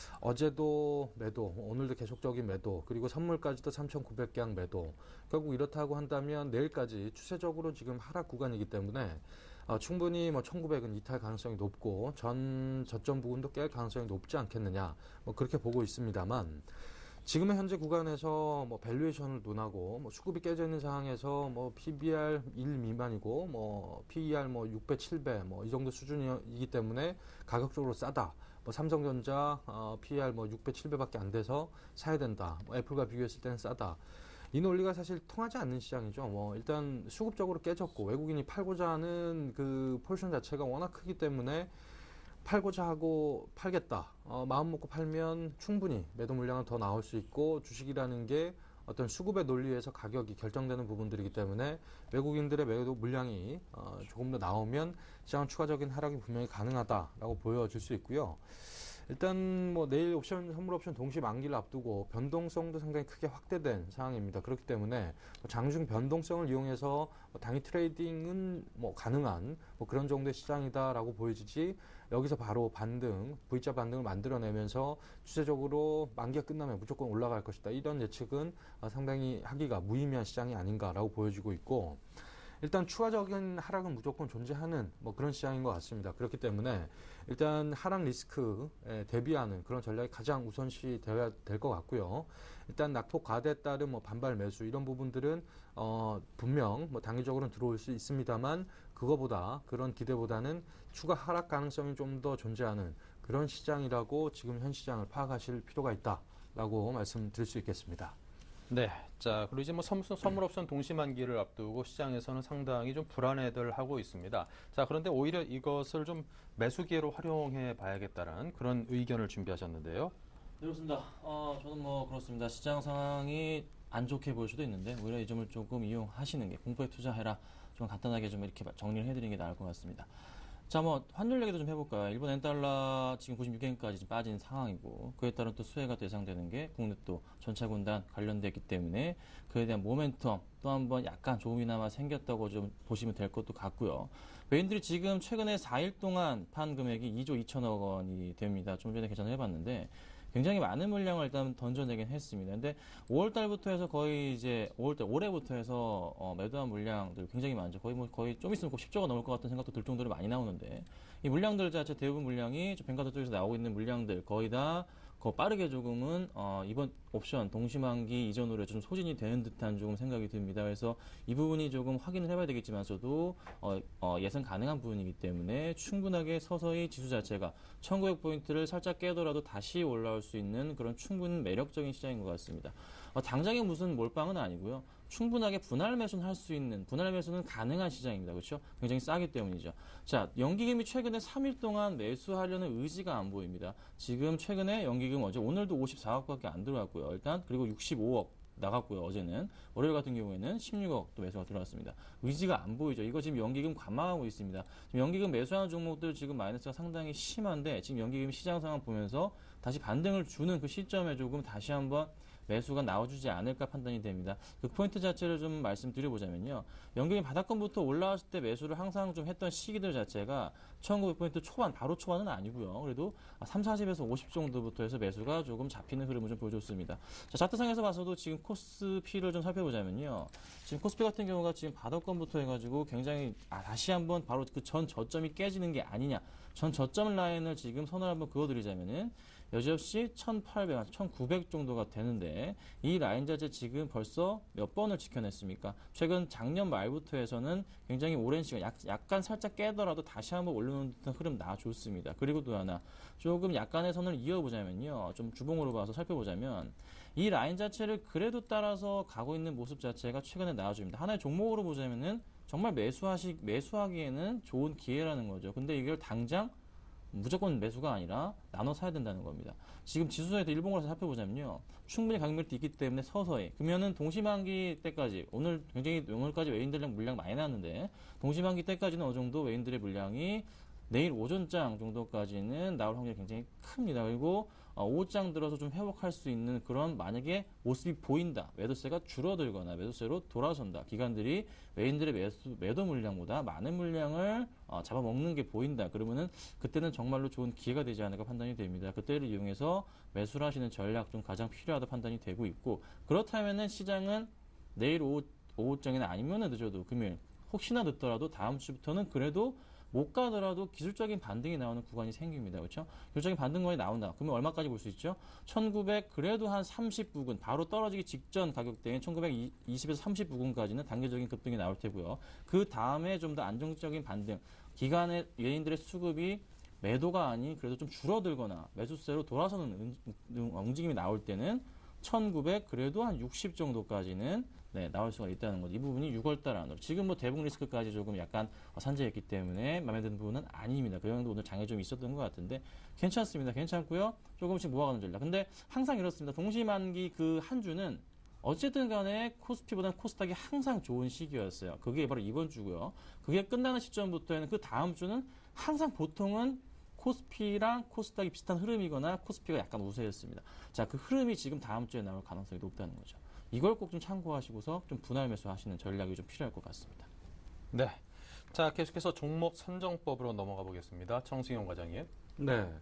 어제도 매도, 오늘도 계속적인 매도, 그리고 선물까지도 삼천구백 개양 매도. 결국 이렇다고 한다면 내일까지 추세적으로 지금 하락 구간이기 때문에 어, 충분히 뭐 천구백은 이탈 가능성이 높고 전 저점 부분도 깰 가능성이 높지 않겠느냐, 뭐 그렇게 보고 있습니다만, 지금의 현재 구간에서 뭐 밸류에이션을 논하고 뭐 수급이 깨져 있는 상황에서 뭐 피비알 일 미만이고 뭐 피이알 뭐 육 배, 칠 배 뭐 이 정도 수준이기 때문에 가격적으로 싸다. 뭐 삼성전자 어, 피이알 뭐 육 배, 칠 배밖에 안 돼서 사야 된다. 뭐 애플과 비교했을 때는 싸다. 이 논리가 사실 통하지 않는 시장이죠. 뭐 일단 수급적으로 깨졌고 외국인이 팔고자 하는 그 포지션 자체가 워낙 크기 때문에 팔고자 하고 팔겠다. 어, 마음 먹고 팔면 충분히 매도 물량은 더 나올 수 있고, 주식이라는 게 어떤 수급의 논리에서 가격이 결정되는 부분들이기 때문에 외국인들의 매도 물량이 어, 조금 더 나오면 시장 추가적인 하락이 분명히 가능하다라고 보여질 수 있고요. 일단 뭐 내일 옵션, 선물 옵션 동시 만기를 앞두고 변동성도 상당히 크게 확대된 상황입니다. 그렇기 때문에 장중 변동성을 이용해서 단기 트레이딩은 뭐 가능한 뭐 그런 정도의 시장이다라고 보여지지, 여기서 바로 반등, V자 반등을 만들어내면서 추세적으로 만기가 끝나면 무조건 올라갈 것이다, 이런 예측은 상당히 하기가 무의미한 시장이 아닌가라고 보여지고 있고, 일단 추가적인 하락은 무조건 존재하는 뭐 그런 시장인 것 같습니다. 그렇기 때문에 일단 하락 리스크에 대비하는 그런 전략이 가장 우선시 되어야 될 것 같고요. 일단 낙폭 과대에 따른 뭐 반발 매수 이런 부분들은 어 분명 뭐 단기적으로는 들어올 수 있습니다만, 그거보다 그런 기대보다는 추가 하락 가능성이 좀 더 존재하는 그런 시장이라고 지금 현 시장을 파악하실 필요가 있다라고 말씀드릴 수 있겠습니다. 네. 자, 그리고 이제 뭐 선물, 선물 옵션 동시 만기를 앞두고 시장에서는 상당히 좀 불안해들 하고 있습니다. 자, 그런데 오히려 이것을 좀 매수 기회로 활용해 봐야겠다는 그런 의견을 준비하셨는데요. 네, 그렇습니다. 어, 저는 뭐 그렇습니다. 시장 상황이 안 좋게 보일 수도 있는데 오히려 이 점을 조금 이용하시는 게, 공포에 투자해라, 좀 간단하게 좀 이렇게 정리를 해드리는 게 나을 것 같습니다. 자, 뭐 환율 얘기도 좀 해볼까요? 일본 엔달러 지금 구십육 엔까지 좀 빠진 상황이고, 그에 따른 또 수혜가 또 예상되는 게 국내 또 전차 군단 관련되기 때문에 그에 대한 모멘텀 또 한번 약간 조금이나마 생겼다고 좀 보시면 될 것도 같고요. 외인들이 지금 최근에 사 일 동안 판 금액이 이조 이천억 원이 됩니다. 좀 전에 계산을 해봤는데 굉장히 많은 물량을 일단 던져내긴 했습니다. 근데 오월 달부터 해서 거의 이제 오월 달 올해부터 해서 어, 매도한 물량들 굉장히 많죠. 거의 뭐 거의 좀 있으면 꼭 십조가 넘을 것 같은 생각도 들 정도로 많이 나오는데, 이 물량들 자체 대부분 물량이 벤가드 쪽에서 나오고 있는 물량들 거의 다 거 빠르게 조금은 어, 이번 옵션 동시만기 이전으로 좀 소진이 되는 듯한 조금 생각이 듭니다. 그래서 이 부분이 조금 확인을 해봐야 되겠지만서도 어, 어, 예상 가능한 부분이기 때문에 충분하게 서서히 지수 자체가 천구백 포인트를 살짝 깨더라도 다시 올라올 수 있는 그런 충분 매력적인 시장인 것 같습니다. 어, 당장에 무슨 몰빵은 아니고요. 충분하게 분할 매수는 할 수 있는, 분할 매수는 가능한 시장입니다. 그렇죠? 굉장히 싸기 때문이죠. 자, 연기금이 최근에 삼 일 동안 매수하려는 의지가 안 보입니다. 지금 최근에 연기금 어제 오늘도 오십사억밖에 안 들어왔고요. 일단 그리고 육십오억 나갔고요. 어제는 월요일 같은 경우에는 십육억 또 매수가 들어왔습니다. 의지가 안 보이죠. 이거 지금 연기금 관망하고 있습니다. 지금 연기금 매수하는 종목들 지금 마이너스가 상당히 심한데 지금 연기금 시장 상황 보면서 다시 반등을 주는 그 시점에 조금 다시 한번 매수가 나와주지 않을까 판단이 됩니다. 그 포인트 자체를 좀 말씀드려보자면요. 연기금 바닥권부터 올라왔을 때 매수를 항상 좀 했던 시기들 자체가 천구백 포인트 초반, 바로 초반은 아니고요. 그래도 삼, 사십에서 오십 정도부터 해서 매수가 조금 잡히는 흐름을 좀 보여줬습니다. 자, 차트상에서 봐서도 지금 코스피를 좀 살펴보자면요. 지금 코스피 같은 경우가 지금 바닥권부터 해가지고 굉장히 아, 다시 한번 바로 그 전 저점이 깨지는 게 아니냐. 전 저점 라인을 지금 선을 한번 그어드리자면은 여지없이 천팔백, 천구백 정도가 되는데 이 라인 자체 지금 벌써 몇 번을 지켜냈습니까? 최근 작년 말부터 해서는 굉장히 오랜 시간, 약, 약간 살짝 깨더라도 다시 한번 올려놓는 듯한 흐름 나와줬습니다. 그리고 또 하나, 조금 약간의 선을 이어보자면요. 좀 주봉으로 봐서 살펴보자면 이 라인 자체를 그래도 따라서 가고 있는 모습 자체가 최근에 나와줍니다. 하나의 종목으로 보자면은 정말 매수하시, 매수하기에는 좋은 기회라는 거죠. 근데 이걸 당장 무조건 매수가 아니라 나눠 사야 된다는 겁니다. 지금 지수에서 일봉으로 살펴보자면요. 충분히 가격매도 있기 때문에 서서히. 그러면은 동시만기 때까지, 오늘 굉장히, 오늘까지 외인들량 물량 많이 나왔는데, 동시만기 때까지는 어느 정도 외인들의 물량이 내일 오전장 정도까지는 나올 확률이 굉장히 큽니다. 그리고 오후장 들어서 좀 회복할 수 있는 그런 만약에 모습이 보인다. 매도세가 줄어들거나 매도세로 돌아선다. 기관들이 외인들의 매수, 매도 물량보다 많은 물량을 어, 잡아먹는 게 보인다. 그러면은 그때는 정말로 좋은 기회가 되지 않을까 판단이 됩니다. 그때를 이용해서 매수를 하시는 전략 좀 가장 필요하다 판단이 되고 있고, 그렇다면은 시장은 내일 오후, 오후장이나 아니면은 늦어도 금요일 혹시나 늦더라도 다음 주부터는 그래도 못 가더라도 기술적인 반등이 나오는 구간이 생깁니다. 그렇죠? 기술적인 반등권이 나온다. 그러면 얼마까지 볼 수 있죠? 천구백 그래도 한 삼십 부근, 바로 떨어지기 직전 가격대인 천구백이십에서 삼십 부근까지는 단계적인 급등이 나올 테고요. 그 다음에 좀 더 안정적인 반등, 기간의 외인들의 수급이 매도가 아닌 그래도 좀 줄어들거나 매수세로 돌아서는 움직임이 나올 때는 천구백 그래도 한 육십 정도까지는 네, 나올 수가 있다는 거죠. 이 부분이 유월달 안으로. 지금 뭐 대북 리스크까지 조금 약간 산재했기 때문에 마음에 드는 부분은 아닙니다. 그 정도 오늘 장애 좀 있었던 것 같은데 괜찮습니다. 괜찮고요. 조금씩 모아가는 전략. 근데 항상 이렇습니다. 동시만기 그 한 주는 어쨌든 간에 코스피보다는 코스닥이 항상 좋은 시기였어요. 그게 바로 이번 주고요. 그게 끝나는 시점부터는 그 다음 주는 항상 보통은 코스피랑 코스닥이 비슷한 흐름이거나 코스피가 약간 우세했습니다. 자, 그 흐름이 지금 다음 주에 나올 가능성이 높다는 거죠. 이걸 꼭 좀 참고하시고서 좀 분할 매수하시는 전략이 좀 필요할 것 같습니다. 네. 자, 계속해서 종목 선정법으로 넘어가 보겠습니다. 정승용 과장님. 네.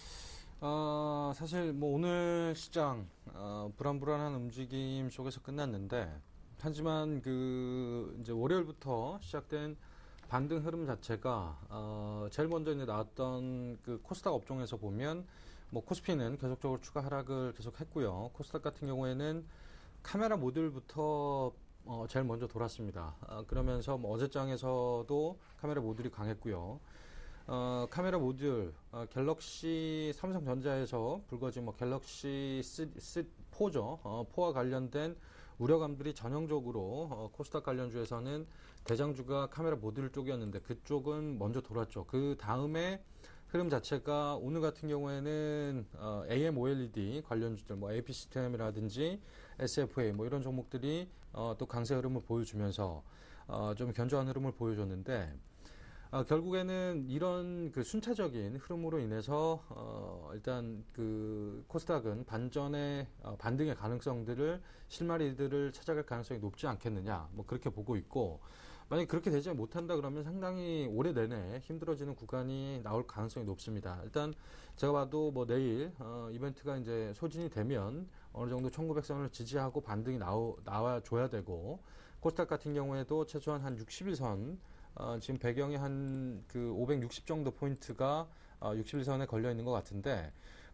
어, 사실 뭐 오늘 시장 어, 불안불안한 움직임 속에서 끝났는데, 하지만 그 이제 월요일부터 시작된 반등 흐름 자체가 어, 제일 먼저 이제 나왔던 그 코스닥 업종에서 보면 뭐 코스피는 계속적으로 추가 하락을 계속했고요. 코스닥 같은 경우에는 카메라 모듈부터 어, 제일 먼저 돌았습니다. 어, 그러면서 뭐 어제장에서도 카메라 모듈이 강했고요. 어, 카메라 모듈 어, 갤럭시 삼성전자에서 불거진 뭐 갤럭시 포죠. 어, 포와 관련된 우려감들이 전형적으로 어, 코스닥 관련주에서는 대장주가 카메라 모듈 쪽이었는데 그쪽은 먼저 돌았죠. 그 다음에 흐름 자체가 오늘 같은 경우에는 어, 에이엠 오엘이디 관련주들, 뭐 에이피 시스템이라든지 에스에프에이 뭐 이런 종목들이 어, 또 강세 흐름을 보여주면서 어, 좀 견조한 흐름을 보여줬는데, 어, 결국에는 이런 그 순차적인 흐름으로 인해서 어, 일단 그 코스닥은 반전의 어, 반등의 가능성들을 실마리들을 찾아갈 가능성이 높지 않겠느냐, 뭐 그렇게 보고 있고, 만약에 그렇게 되지 못한다 그러면 상당히 오래 내내 힘들어지는 구간이 나올 가능성이 높습니다. 일단 제가 봐도 뭐 내일 어, 이벤트가 이제 소진이 되면 어느 정도 천구백 선을 지지하고 반등이 나오, 나와줘야 되고, 코스닥 같은 경우에도 최소한 한 육십일 선, 어, 지금 배경에 한 그 오백육십 정도 포인트가 어, 육십일 선에 걸려 있는 것 같은데,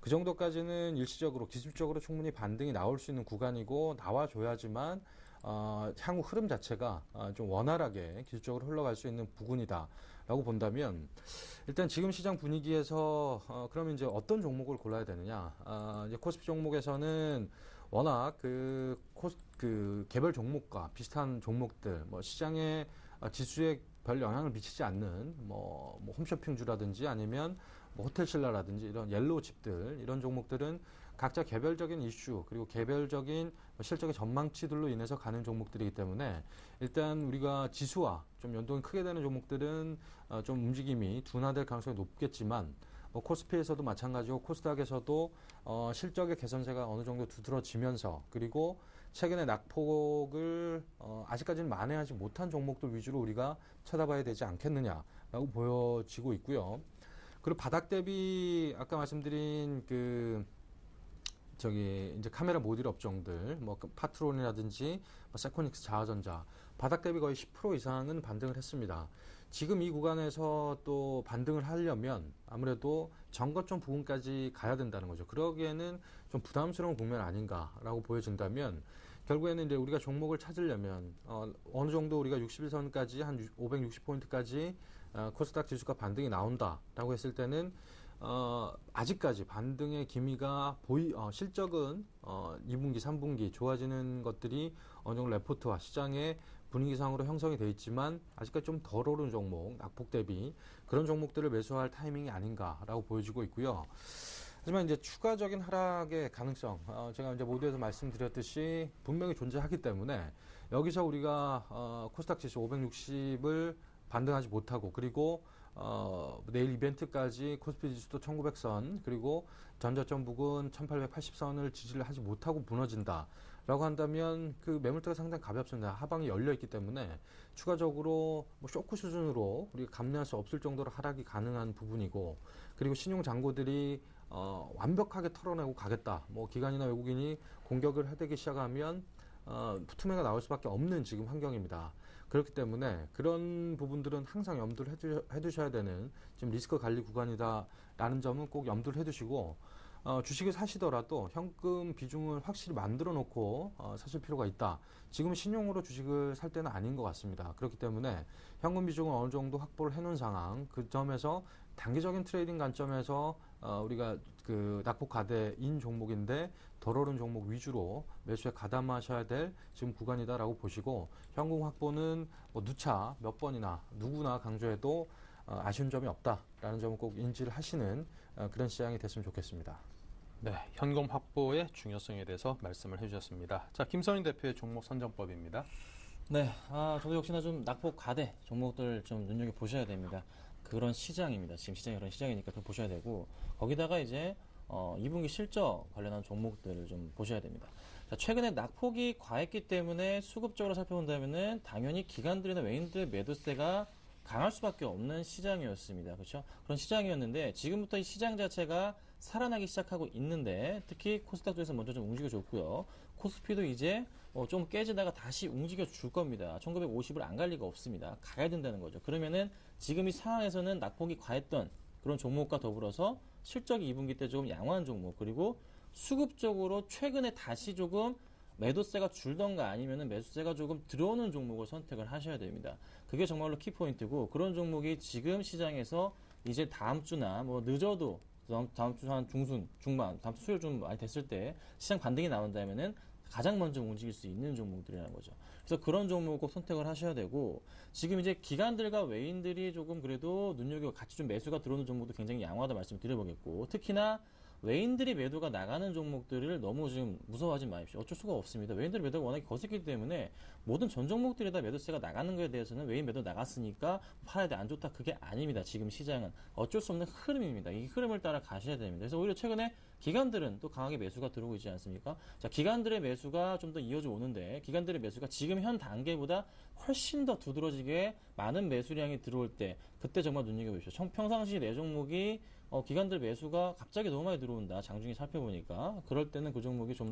그 정도까지는 일시적으로 기술적으로 충분히 반등이 나올 수 있는 구간이고 나와줘야지만 어, 향후 흐름 자체가 어, 좀 원활하게 기술적으로 흘러갈 수 있는 부분이다라고 본다면 일단 지금 시장 분위기에서 어, 그러면 이제 어떤 종목을 골라야 되느냐? 어, 이제 코스피 종목에서는 워낙 그, 코스, 그 개별 종목과 비슷한 종목들, 뭐 시장의 어, 지수에 별 영향을 미치지 않는 뭐, 뭐 홈쇼핑주라든지 아니면 뭐 호텔신라라든지 이런 옐로우 칩들 이런 종목들은 각자 개별적인 이슈 그리고 개별적인 실적의 전망치들로 인해서 가는 종목들이기 때문에 일단 우리가 지수와 좀 연동이 크게 되는 종목들은 어, 좀 움직임이 둔화될 가능성이 높겠지만 뭐 코스피에서도 마찬가지고 코스닥에서도 어, 실적의 개선세가 어느 정도 두드러지면서 그리고 최근에 낙폭을 어, 아직까지는 만회하지 못한 종목들 위주로 우리가 쳐다봐야 되지 않겠느냐라고 보여지고 있고요. 그리고 바닥 대비 아까 말씀드린 그 저기 이제 카메라 모듈 업종들 뭐 파트론이라든지 뭐 세코닉스 자화전자 바닥 대비 거의 십 퍼센트 이상은 반등을 했습니다. 지금 이 구간에서 또 반등을 하려면 아무래도 전거점 부분까지 가야 된다는 거죠. 그러기에는 좀 부담스러운 국면 아닌가라고 보여진다면 결국에는 이제 우리가 종목을 찾으려면 어, 어느 정도 우리가 육십일 선까지 한 오백육십 포인트까지 어, 코스닥 지수가 반등이 나온다라고 했을 때는 어, 아직까지 반등의 기미가 보이, 어, 실적은 어, 이 분기, 삼 분기 좋아지는 것들이 어느 정도 레포트와 시장의 분위기상으로 형성이 돼 있지만 아직까지 좀 덜 오른 종목, 낙폭 대비 그런 종목들을 매수할 타이밍이 아닌가라고 보여지고 있고요. 하지만 이제 추가적인 하락의 가능성, 어, 제가 이제 모두에서 말씀드렸듯이 분명히 존재하기 때문에 여기서 우리가 어, 코스닥 지수 오백육십을 반등하지 못하고 그리고 어, 내일 이벤트까지 코스피 지수도 천구백 선 그리고 전저점 부근 천팔백팔십 선을 지지를 하지 못하고 무너진다 라고 한다면 그 매물대가 상당히 가볍습니다. 하방이 열려있기 때문에 추가적으로 뭐 쇼크 수준으로 우리가 감내할 수 없을 정도로 하락이 가능한 부분이고 그리고 신용 잔고들이 어, 완벽하게 털어내고 가겠다. 뭐 기관이나 외국인이 공격을 해대기 시작하면 어, 투매가 나올 수밖에 없는 지금 환경입니다. 그렇기 때문에 그런 부분들은 항상 염두를 해두, 해두셔야 되는 지금 리스크 관리 구간이다라는 점은 꼭 염두를 해두시고 어, 주식을 사시더라도 현금 비중을 확실히 만들어 놓고 어, 사실 필요가 있다. 지금 신용으로 주식을 살 때는 아닌 것 같습니다. 그렇기 때문에 현금 비중을 어느 정도 확보를 해놓은 상황 그 점에서 단기적인 트레이딩 관점에서 어, 우리가 그 낙폭 가대인 종목인데 덜 오른 종목 위주로 매수에 가담하셔야 될 지금 구간이다라고 보시고 현금 확보는 뭐 누차 몇 번이나 누구나 강조해도 어, 아쉬운 점이 없다라는 점을 꼭 인지를 하시는 어, 그런 시장이 됐으면 좋겠습니다. 네, 현금 확보의 중요성에 대해서 말씀을 해주셨습니다. 자, 김선인 대표의 종목 선정법입니다. 네, 아, 저도 역시나 좀 낙폭 가대 종목들 좀 눈여겨 보셔야 됩니다. 그런 시장입니다. 지금 시장이 그런 시장이니까 더 보셔야 되고 거기다가 이제 어, 이 분기 실적 관련한 종목들을 좀 보셔야 됩니다. 자, 최근에 낙폭이 과했기 때문에 수급적으로 살펴본다면은 당연히 기관들이나 외인들의 매도세가 강할 수밖에 없는 시장이었습니다. 그렇죠? 그런 시장이었는데 지금부터 이 시장 자체가 살아나기 시작하고 있는데 특히 코스닥 쪽에서 먼저 좀 움직여줬고요. 코스피도 이제 어, 좀 깨지다가 다시 움직여 줄 겁니다. 천구백오십을 안 갈 리가 없습니다. 가야 된다는 거죠. 그러면은 지금 이 상황에서는 낙폭이 과했던 그런 종목과 더불어서 실적이 이 분기 때 조금 양호한 종목 그리고 수급적으로 최근에 다시 조금 매도세가 줄던가 아니면은 매수세가 조금 들어오는 종목을 선택을 하셔야 됩니다. 그게 정말로 키포인트고 그런 종목이 지금 시장에서 이제 다음 주나 뭐 늦어도 다음, 다음 주 한 중순, 중반, 다음 주 수요일 좀 많이 됐을 때 시장 반등이 나온다면은 가장 먼저 움직일 수 있는 종목들이라는 거죠. 그래서 그런 종목을 꼭 선택을 하셔야 되고 지금 이제 기관들과 외인들이 조금 그래도 눈여겨 같이 좀 매수가 들어오는 종목도 굉장히 양호하다 말씀을 드려보겠고 특히나 외인들이 매도가 나가는 종목들을 너무 지금 무서워하지 마십시오. 어쩔 수가 없습니다. 외인들이 매도가 워낙에 거셌기 때문에 모든 전 종목들이 다 매도세가 나가는 거에 대해서는 외인 매도 나갔으니까 팔아야 돼 안 좋다 그게 아닙니다. 지금 시장은 어쩔 수 없는 흐름입니다. 이 흐름을 따라 가셔야 됩니다. 그래서 오히려 최근에 기관들은 또 강하게 매수가 들어오고 있지 않습니까? 자, 기관들의 매수가 좀 더 이어져 오는데 기관들의 매수가 지금 현 단계보다 훨씬 더 두드러지게 많은 매수량이 들어올 때 그때 정말 눈여겨보십시오. 평상시 내 종목이 어, 기관들 매수가 갑자기 너무 많이 들어온다. 장중에 살펴보니까. 그럴 때는 그 종목이 좀 더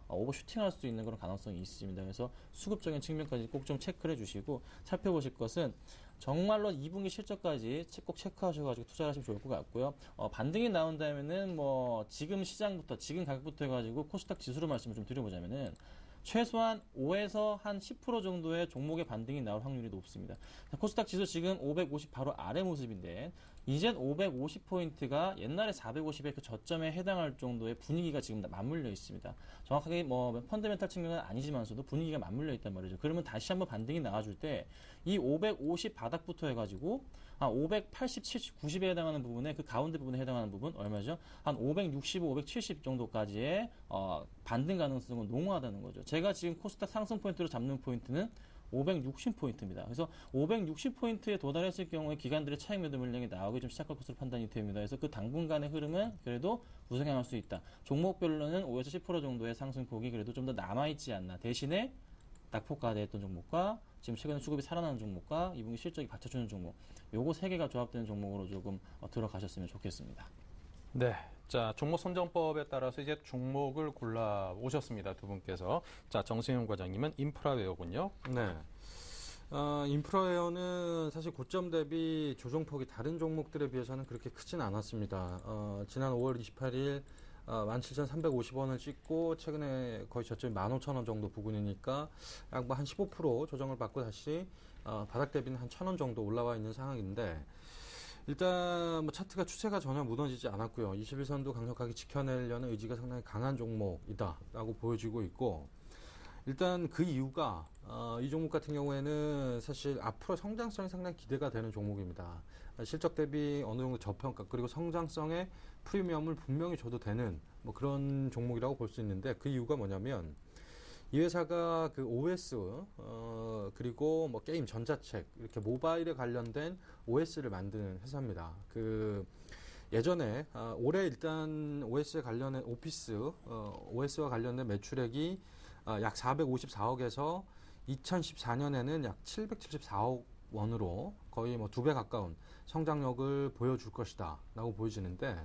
어, 오버슈팅할 수 있는 그런 가능성이 있습니다. 그래서 수급적인 측면까지 꼭 좀 체크를 해주시고 살펴보실 것은 정말로 이 분기 실적까지 꼭 체크하셔가지고 투자를 하시면 좋을 것 같고요. 어, 반등이 나온다면은 뭐 지금 시장부터 지금 가격부터 해가지고 코스닥 지수로 말씀을 좀 드려보자면은 최소한 오에서 한 십 퍼센트 정도의 종목의 반등이 나올 확률이 높습니다. 코스닥 지수 지금 오백오십 바로 아래 모습인데 이젠 오백오십 포인트가 옛날에 사백오십의 그 저점에 해당할 정도의 분위기가 지금 맞물려 있습니다. 정확하게 뭐 펀더멘탈 측면은 아니지만서도 분위기가 맞물려 있단 말이죠. 그러면 다시 한번 반등이 나와줄 때 이 오백오십 바닥부터 해가지고 한 오백팔십, 칠십, 구십에 해당하는 부분에 그 가운데 부분에 해당하는 부분 얼마죠? 한 오백육십오, 오백칠십 정도까지의 어, 반등 가능성은 농후하다는 거죠. 제가 지금 코스닥 상승 포인트로 잡는 포인트는 오백육십 포인트입니다. 그래서 오백육십 포인트에 도달했을 경우에 기관들의 차익 매도 물량이 나오기 좀 시작할 것으로 판단이 됩니다. 그래서 그 당분간의 흐름은 그래도 우상향할 수 있다. 종목별로는 오에서 십 퍼센트 정도의 상승폭이 그래도 좀 더 남아있지 않나. 대신에 낙폭과대했던 종목과 지금 최근에 수급이 살아나는 종목과 이 분기 실적이 받쳐주는 종목, 요거 세 개가 조합되는 종목으로 조금 어, 들어가셨으면 좋겠습니다. 네. 자, 종목 선정법에 따라서 이제 종목을 골라 오셨습니다. 두 분께서. 자, 정승윤 과장님은 인프라웨어군요. 네. 어, 인프라웨어는 사실 고점 대비 조정폭이 다른 종목들에 비해서는 그렇게 크진 않았습니다. 어, 지난 오월 이십팔일 어, 만 칠천삼백오십 원을 찍고 최근에 거의 저점이 만 오천 원 정도 부근이니까 약 뭐 한 십오 퍼센트 조정을 받고 다시 어, 바닥 대비는 한 천 원 정도 올라와 있는 상황인데 일단 뭐 차트가 추세가 전혀 무너지지 않았고요. 이십일 선도 강력하게 지켜내려는 의지가 상당히 강한 종목이다라고 보여지고 있고 일단 그 이유가 어, 이 종목 같은 경우에는 사실 앞으로 성장성이 상당히 기대가 되는 종목입니다. 실적 대비 어느 정도 저평가 그리고 성장성의 프리미엄을 분명히 줘도 되는 뭐 그런 종목이라고 볼 수 있는데 그 이유가 뭐냐면 이 회사가 그 오에스 어, 그리고 뭐 게임, 전자책 이렇게 모바일에 관련된 오에스를 만드는 회사입니다. 그 예전에 아, 올해 일단 오에스에 관련된 오피스 어, 오에스와 관련된 매출액이 아, 약 사백오십사억에서 이천십사 년에는 약 칠백칠십사억 원으로 거의 뭐 두 배 가까운 성장력을 보여줄 것이다 라고 보여지는데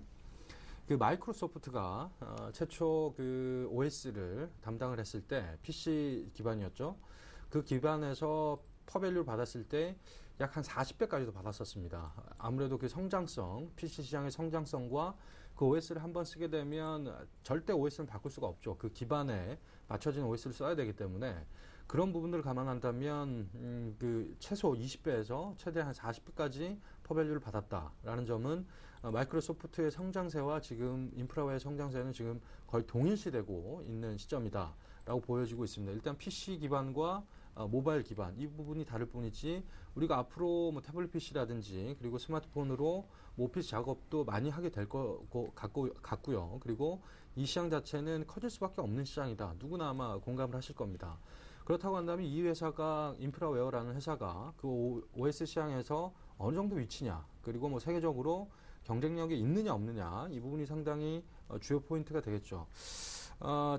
그 마이크로소프트가 어, 최초 그 오에스를 담당을 했을 때 피씨 기반이었죠. 그 기반에서 퍼밸류를 받았을 때 약 한 사십 배까지도 받았었습니다. 아무래도 그 성장성, 피씨 시장의 성장성과 그 오에스를 한번 쓰게 되면 절대 오에스는 바꿀 수가 없죠. 그 기반에 맞춰진 오에스를 써야 되기 때문에 그런 부분들을 감안한다면 음, 그 최소 이십 배에서 최대 한 사십 배까지 퍼밸류를 받았다라는 점은 어, 마이크로소프트의 성장세와 지금 인프라웨어의 성장세는 지금 거의 동일시되고 있는 시점이다라고 보여지고 있습니다. 일단 피씨 기반과 어, 모바일 기반 이 부분이 다를 뿐이지 우리가 앞으로 뭐 태블릿 피씨라든지 그리고 스마트폰으로 뭐 오피스 작업도 많이 하게 될 거 같고 같고요. 그리고 이 시장 자체는 커질 수밖에 없는 시장이다. 누구나 아마 공감을 하실 겁니다. 그렇다고 한다면 이 회사가 인프라웨어라는 회사가 그 오에스 시장에서 어느 정도 위치냐 그리고 뭐 세계적으로 경쟁력이 있느냐 없느냐 이 부분이 상당히 어, 주요 포인트가 되겠죠. 어,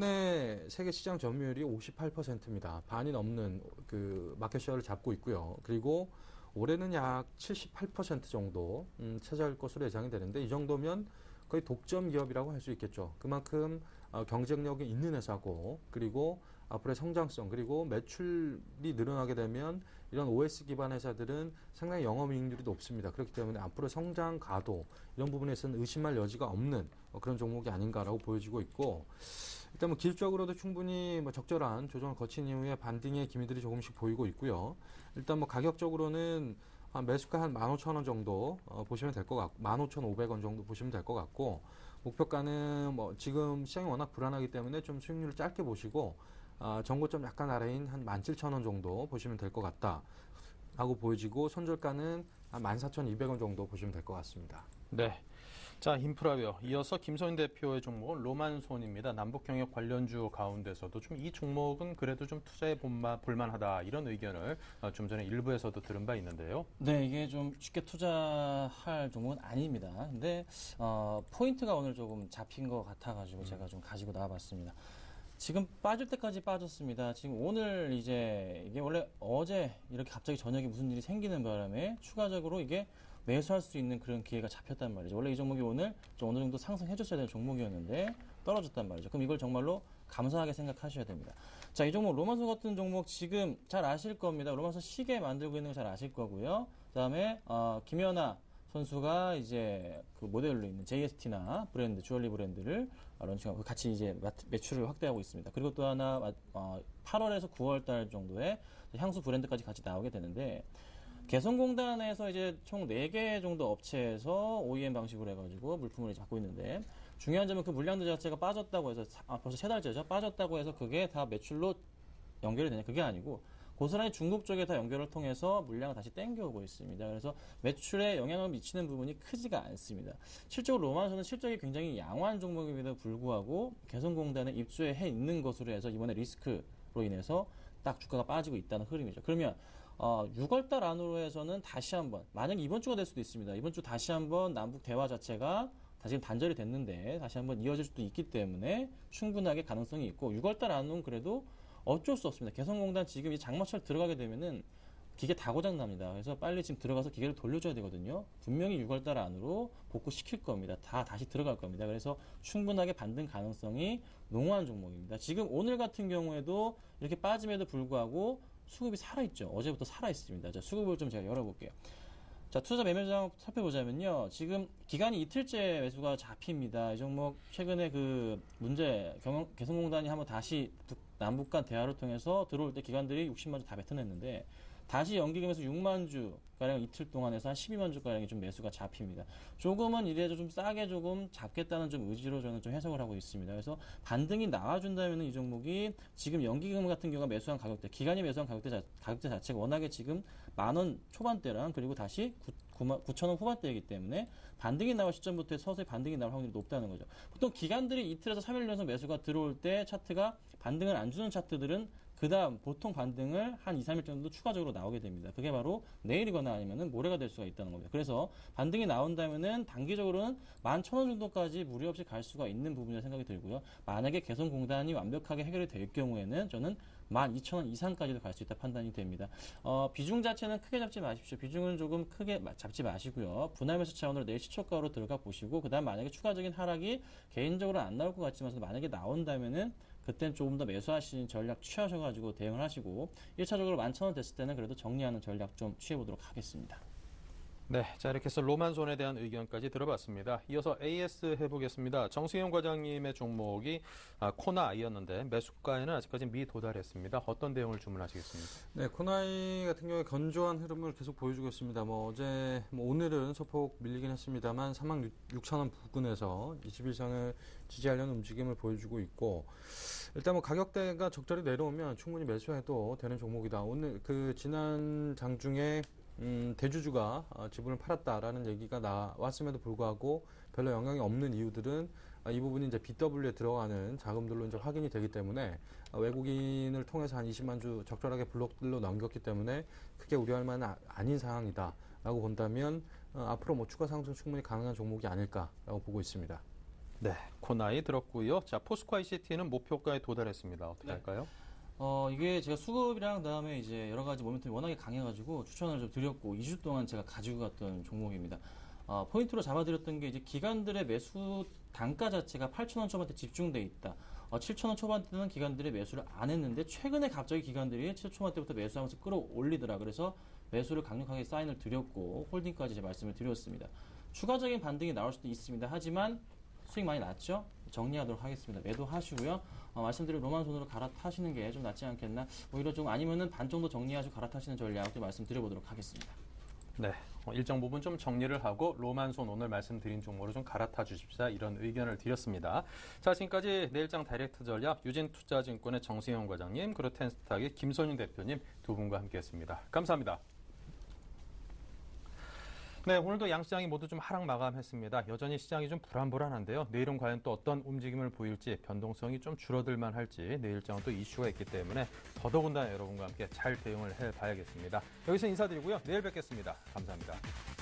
작년에 세계 시장 점유율이 오십팔 퍼센트입니다. 반이 넘는 그 마켓셰어를 잡고 있고요. 그리고 올해는 약 칠십팔 퍼센트 정도 음, 차지할 것으로 예상이 되는데 이 정도면 거의 독점 기업이라고 할 수 있겠죠. 그만큼 어, 경쟁력이 있는 회사고 그리고 앞으로의 성장성 그리고 매출이 늘어나게 되면 이런 오에스 기반 회사들은 상당히 영업이익률이 높습니다. 그렇기 때문에 앞으로 성장 가도 이런 부분에서는 의심할 여지가 없는 그런 종목이 아닌가라고 보여지고 있고 일단 뭐 기술적으로도 충분히 뭐 적절한 조정을 거친 이후에 반등의 기미들이 조금씩 보이고 있고요. 일단 뭐 가격적으로는 한 매수가 한 만 오천 원 정도 어, 보시면 될 것 같고 만 오천오백 원 정도 보시면 될 것 같고 목표가는 뭐 지금 시장이 워낙 불안하기 때문에 좀 수익률을 짧게 보시고 아, 정고점 약간 아래인 한 만 칠천 원 정도 보시면 될 것 같다 라고 보여지고 손절가는 한 만 사천이백 원 정도 보시면 될 것 같습니다. 네. 자, 인프라웨어. 이어서 김소연 대표의 종목은 로만손입니다. 남북경협 관련주 가운데서도 좀 이 종목은 그래도 좀 투자해 볼만, 볼만하다 이런 의견을 좀 전에 일부에서도 들은 바 있는데요. 네, 이게 좀 쉽게 투자할 종목은 아닙니다. 근데 어, 포인트가 오늘 조금 잡힌 것 같아가지고 음. 제가 좀 가지고 나와봤습니다. 지금 빠질 때까지 빠졌습니다. 지금 오늘 이제 이게 원래 어제 이렇게 갑자기 저녁에 무슨 일이 생기는 바람에 추가적으로 이게 매수할 수 있는 그런 기회가 잡혔단 말이죠. 원래 이 종목이 오늘 좀 어느 정도 상승해줬어야 되는 종목이었는데 떨어졌단 말이죠. 그럼 이걸 정말로 감사하게 생각하셔야 됩니다. 자, 이 종목 로마손 같은 종목 지금 잘 아실 겁니다. 로마손 시계 만들고 있는 거 잘 아실 거고요. 그다음에 어, 김연아 선수가 이제 그 모델로 있는 제이에스티나 브랜드, 주얼리 브랜드를 런칭하고 같이 이제 매출을 확대하고 있습니다. 그리고 또 하나 어, 팔월에서 구월 달 정도에 향수 브랜드까지 같이 나오게 되는데 개성공단에서 이제 총 네 개 정도 업체에서 오이엠 방식으로 해가지고 물품을 갖고 있는데 중요한 점은 그 물량들 자체가 빠졌다고 해서 아, 벌써 세 달째죠. 빠졌다고 해서 그게 다 매출로 연결이 되냐? 그게 아니고 고스란히 중국 쪽에 다 연결을 통해서 물량을 다시 땡겨오고 있습니다. 그래서 매출에 영향을 미치는 부분이 크지가 않습니다. 실적으로 로마손은 실적이 굉장히 양호한 종목임에도 불구하고 개성공단에 입주해 있는 것으로 해서 이번에 리스크로 인해서 딱 주가가 빠지고 있다는 흐름이죠. 그러면 어, 유월 달 안으로 해서는 다시 한번, 만약 이번 주가 될 수도 있습니다. 이번 주 다시 한번 남북 대화 자체가 다시 단절이 됐는데 다시 한번 이어질 수도 있기 때문에 충분하게 가능성이 있고 유월 달 안은 그래도 어쩔 수 없습니다. 개성공단 지금 이 장마철 들어가게 되면은 기계 다 고장납니다. 그래서 빨리 지금 들어가서 기계를 돌려줘야 되거든요. 분명히 유월 달 안으로 복구시킬 겁니다. 다 다시 들어갈 겁니다. 그래서 충분하게 반등 가능성이 농후한 종목입니다. 지금 오늘 같은 경우에도 이렇게 빠짐에도 불구하고 수급이 살아있죠. 어제부터 살아있습니다. 자, 수급을 좀 제가 열어볼게요. 자, 투자 매매장 살펴보자면요. 지금 기간이 이틀째 매수가 잡힙니다. 이 종목 최근에 그 문제 경영, 개성공단이 한번 다시 북, 남북 간 대화를 통해서 들어올 때 기관들이 육십만 주 다 뱉어냈는데 다시 연기금에서 육만 주 가량 이틀 동안에서 한 십이만 주 가량이 좀 매수가 잡힙니다. 조금은 이래서 좀 싸게 조금 잡겠다는 좀 의지로 저는 좀 해석을 하고 있습니다. 그래서 반등이 나와준다면 이 종목이 지금 연기금 같은 경우가 매수한 가격대, 기간이 매수한 가격대, 자, 가격대 자체가 워낙에 지금 만 원 초반대랑 그리고 다시 구천 원 후반대이기 때문에 반등이 나올 시점부터 서서히 반등이 나올 확률이 높다는 거죠. 보통 기간들이 이틀에서 삼 일 연속 매수가 들어올 때 차트가 반등을 안 주는 차트들은 그 다음 보통 반등을 한 이, 삼 일 정도 추가적으로 나오게 됩니다. 그게 바로 내일이거나 아니면은 모레가 될 수가 있다는 겁니다. 그래서 반등이 나온다면은 단기적으로는 만 천 원 정도까지 무리 없이 갈 수가 있는 부분이라 생각이 들고요. 만약에 개성공단이 완벽하게 해결이 될 경우에는 저는 만 이천 원 이상까지도 갈 수 있다 판단이 됩니다. 어, 비중 자체는 크게 잡지 마십시오. 비중은 조금 크게 잡지 마시고요. 분할 매수 차원으로 내일 시초가로 들어가 보시고 그 다음 만약에 추가적인 하락이 개인적으로 안 나올 것 같지만 만약에 나온다면은 그때는 조금 더 매수하시는 전략 취하셔가지고 대응을 하시고 일 차적으로 만 천 원 됐을 때는 그래도 정리하는 전략 좀 취해보도록 하겠습니다. 네, 자 이렇게 해서 로만손에 대한 의견까지 들어봤습니다. 이어서 에이에스 해보겠습니다. 정승현 과장님의 종목이 아, 코나이였는데 매수가에는 아직까지 미도달했습니다. 어떤 대응을 주문하시겠습니까? 네, 코나이 같은 경우에 건조한 흐름을 계속 보여주고 있습니다. 뭐 어제, 뭐 오늘은 소폭 밀리긴 했습니다만 사만 육천 원 부근에서 이십 일선을 지지하려는 움직임을 보여주고 있고 일단 뭐 가격대가 적절히 내려오면 충분히 매수해도 되는 종목이다. 오늘 그 지난 장중에 음, 대주주가 어, 지분을 팔았다라는 얘기가 나왔음에도 불구하고 별로 영향이 없는 이유들은 아, 이 부분이 이제 비더블유에 들어가는 자금들로 이제 확인이 되기 때문에 아, 외국인을 통해서 한 이십만 주 적절하게 블록들로 넘겼기 때문에 크게 우려할 만한 아, 아닌 상황이다라고 본다면 어, 앞으로 뭐 추가 상승 충분히 가능한 종목이 아닐까라고 보고 있습니다. 네, 코나이 들었고요. 자, 포스코 아이씨티는 목표가에 도달했습니다. 어떻게 네. 할까요? 어, 이게 제가 수급이랑 그다음에 이제 여러 가지 모멘텀이 워낙에 강해가지고 추천을 좀 드렸고 이 주 동안 제가 가지고 갔던 종목입니다. 어, 포인트로 잡아드렸던 게 이제 기관들의 매수 단가 자체가 팔천 원 초반대 집중돼 있다. 어, 칠천 원 초반대는 기관들이 매수를 안 했는데 최근에 갑자기 기관들이 칠천 초반대부터 매수하면서 끌어올리더라. 그래서 매수를 강력하게 사인을 드렸고 홀딩까지 제 말씀을 드렸습니다. 추가적인 반등이 나올 수도 있습니다. 하지만 수익 많이 났죠? 정리하도록 하겠습니다. 매도하시고요. 어, 말씀드린 로만손으로 갈아타시는 게 좀 낫지 않겠나? 오히려 좀 아니면은 반 정도 정리하시고 갈아타시는 전략도 말씀드려보도록 하겠습니다. 네, 어, 일정 부분 좀 정리를 하고 로만손 오늘 말씀드린 종목으로 좀 갈아타 주십사 이런 의견을 드렸습니다. 자, 지금까지 내일장 다이렉트 전략 유진투자증권의 정승현 과장님 그리고 텐스탁의 김선윤 대표님 두 분과 함께했습니다. 감사합니다. 네, 오늘도 양시장이 모두 좀 하락 마감했습니다. 여전히 시장이 좀 불안불안한데요. 내일은 과연 또 어떤 움직임을 보일지 변동성이 좀 줄어들만 할지 내일장은 또 이슈가 있기 때문에 더더군다나 여러분과 함께 잘 대응을 해봐야겠습니다. 여기서 인사드리고요. 내일 뵙겠습니다. 감사합니다.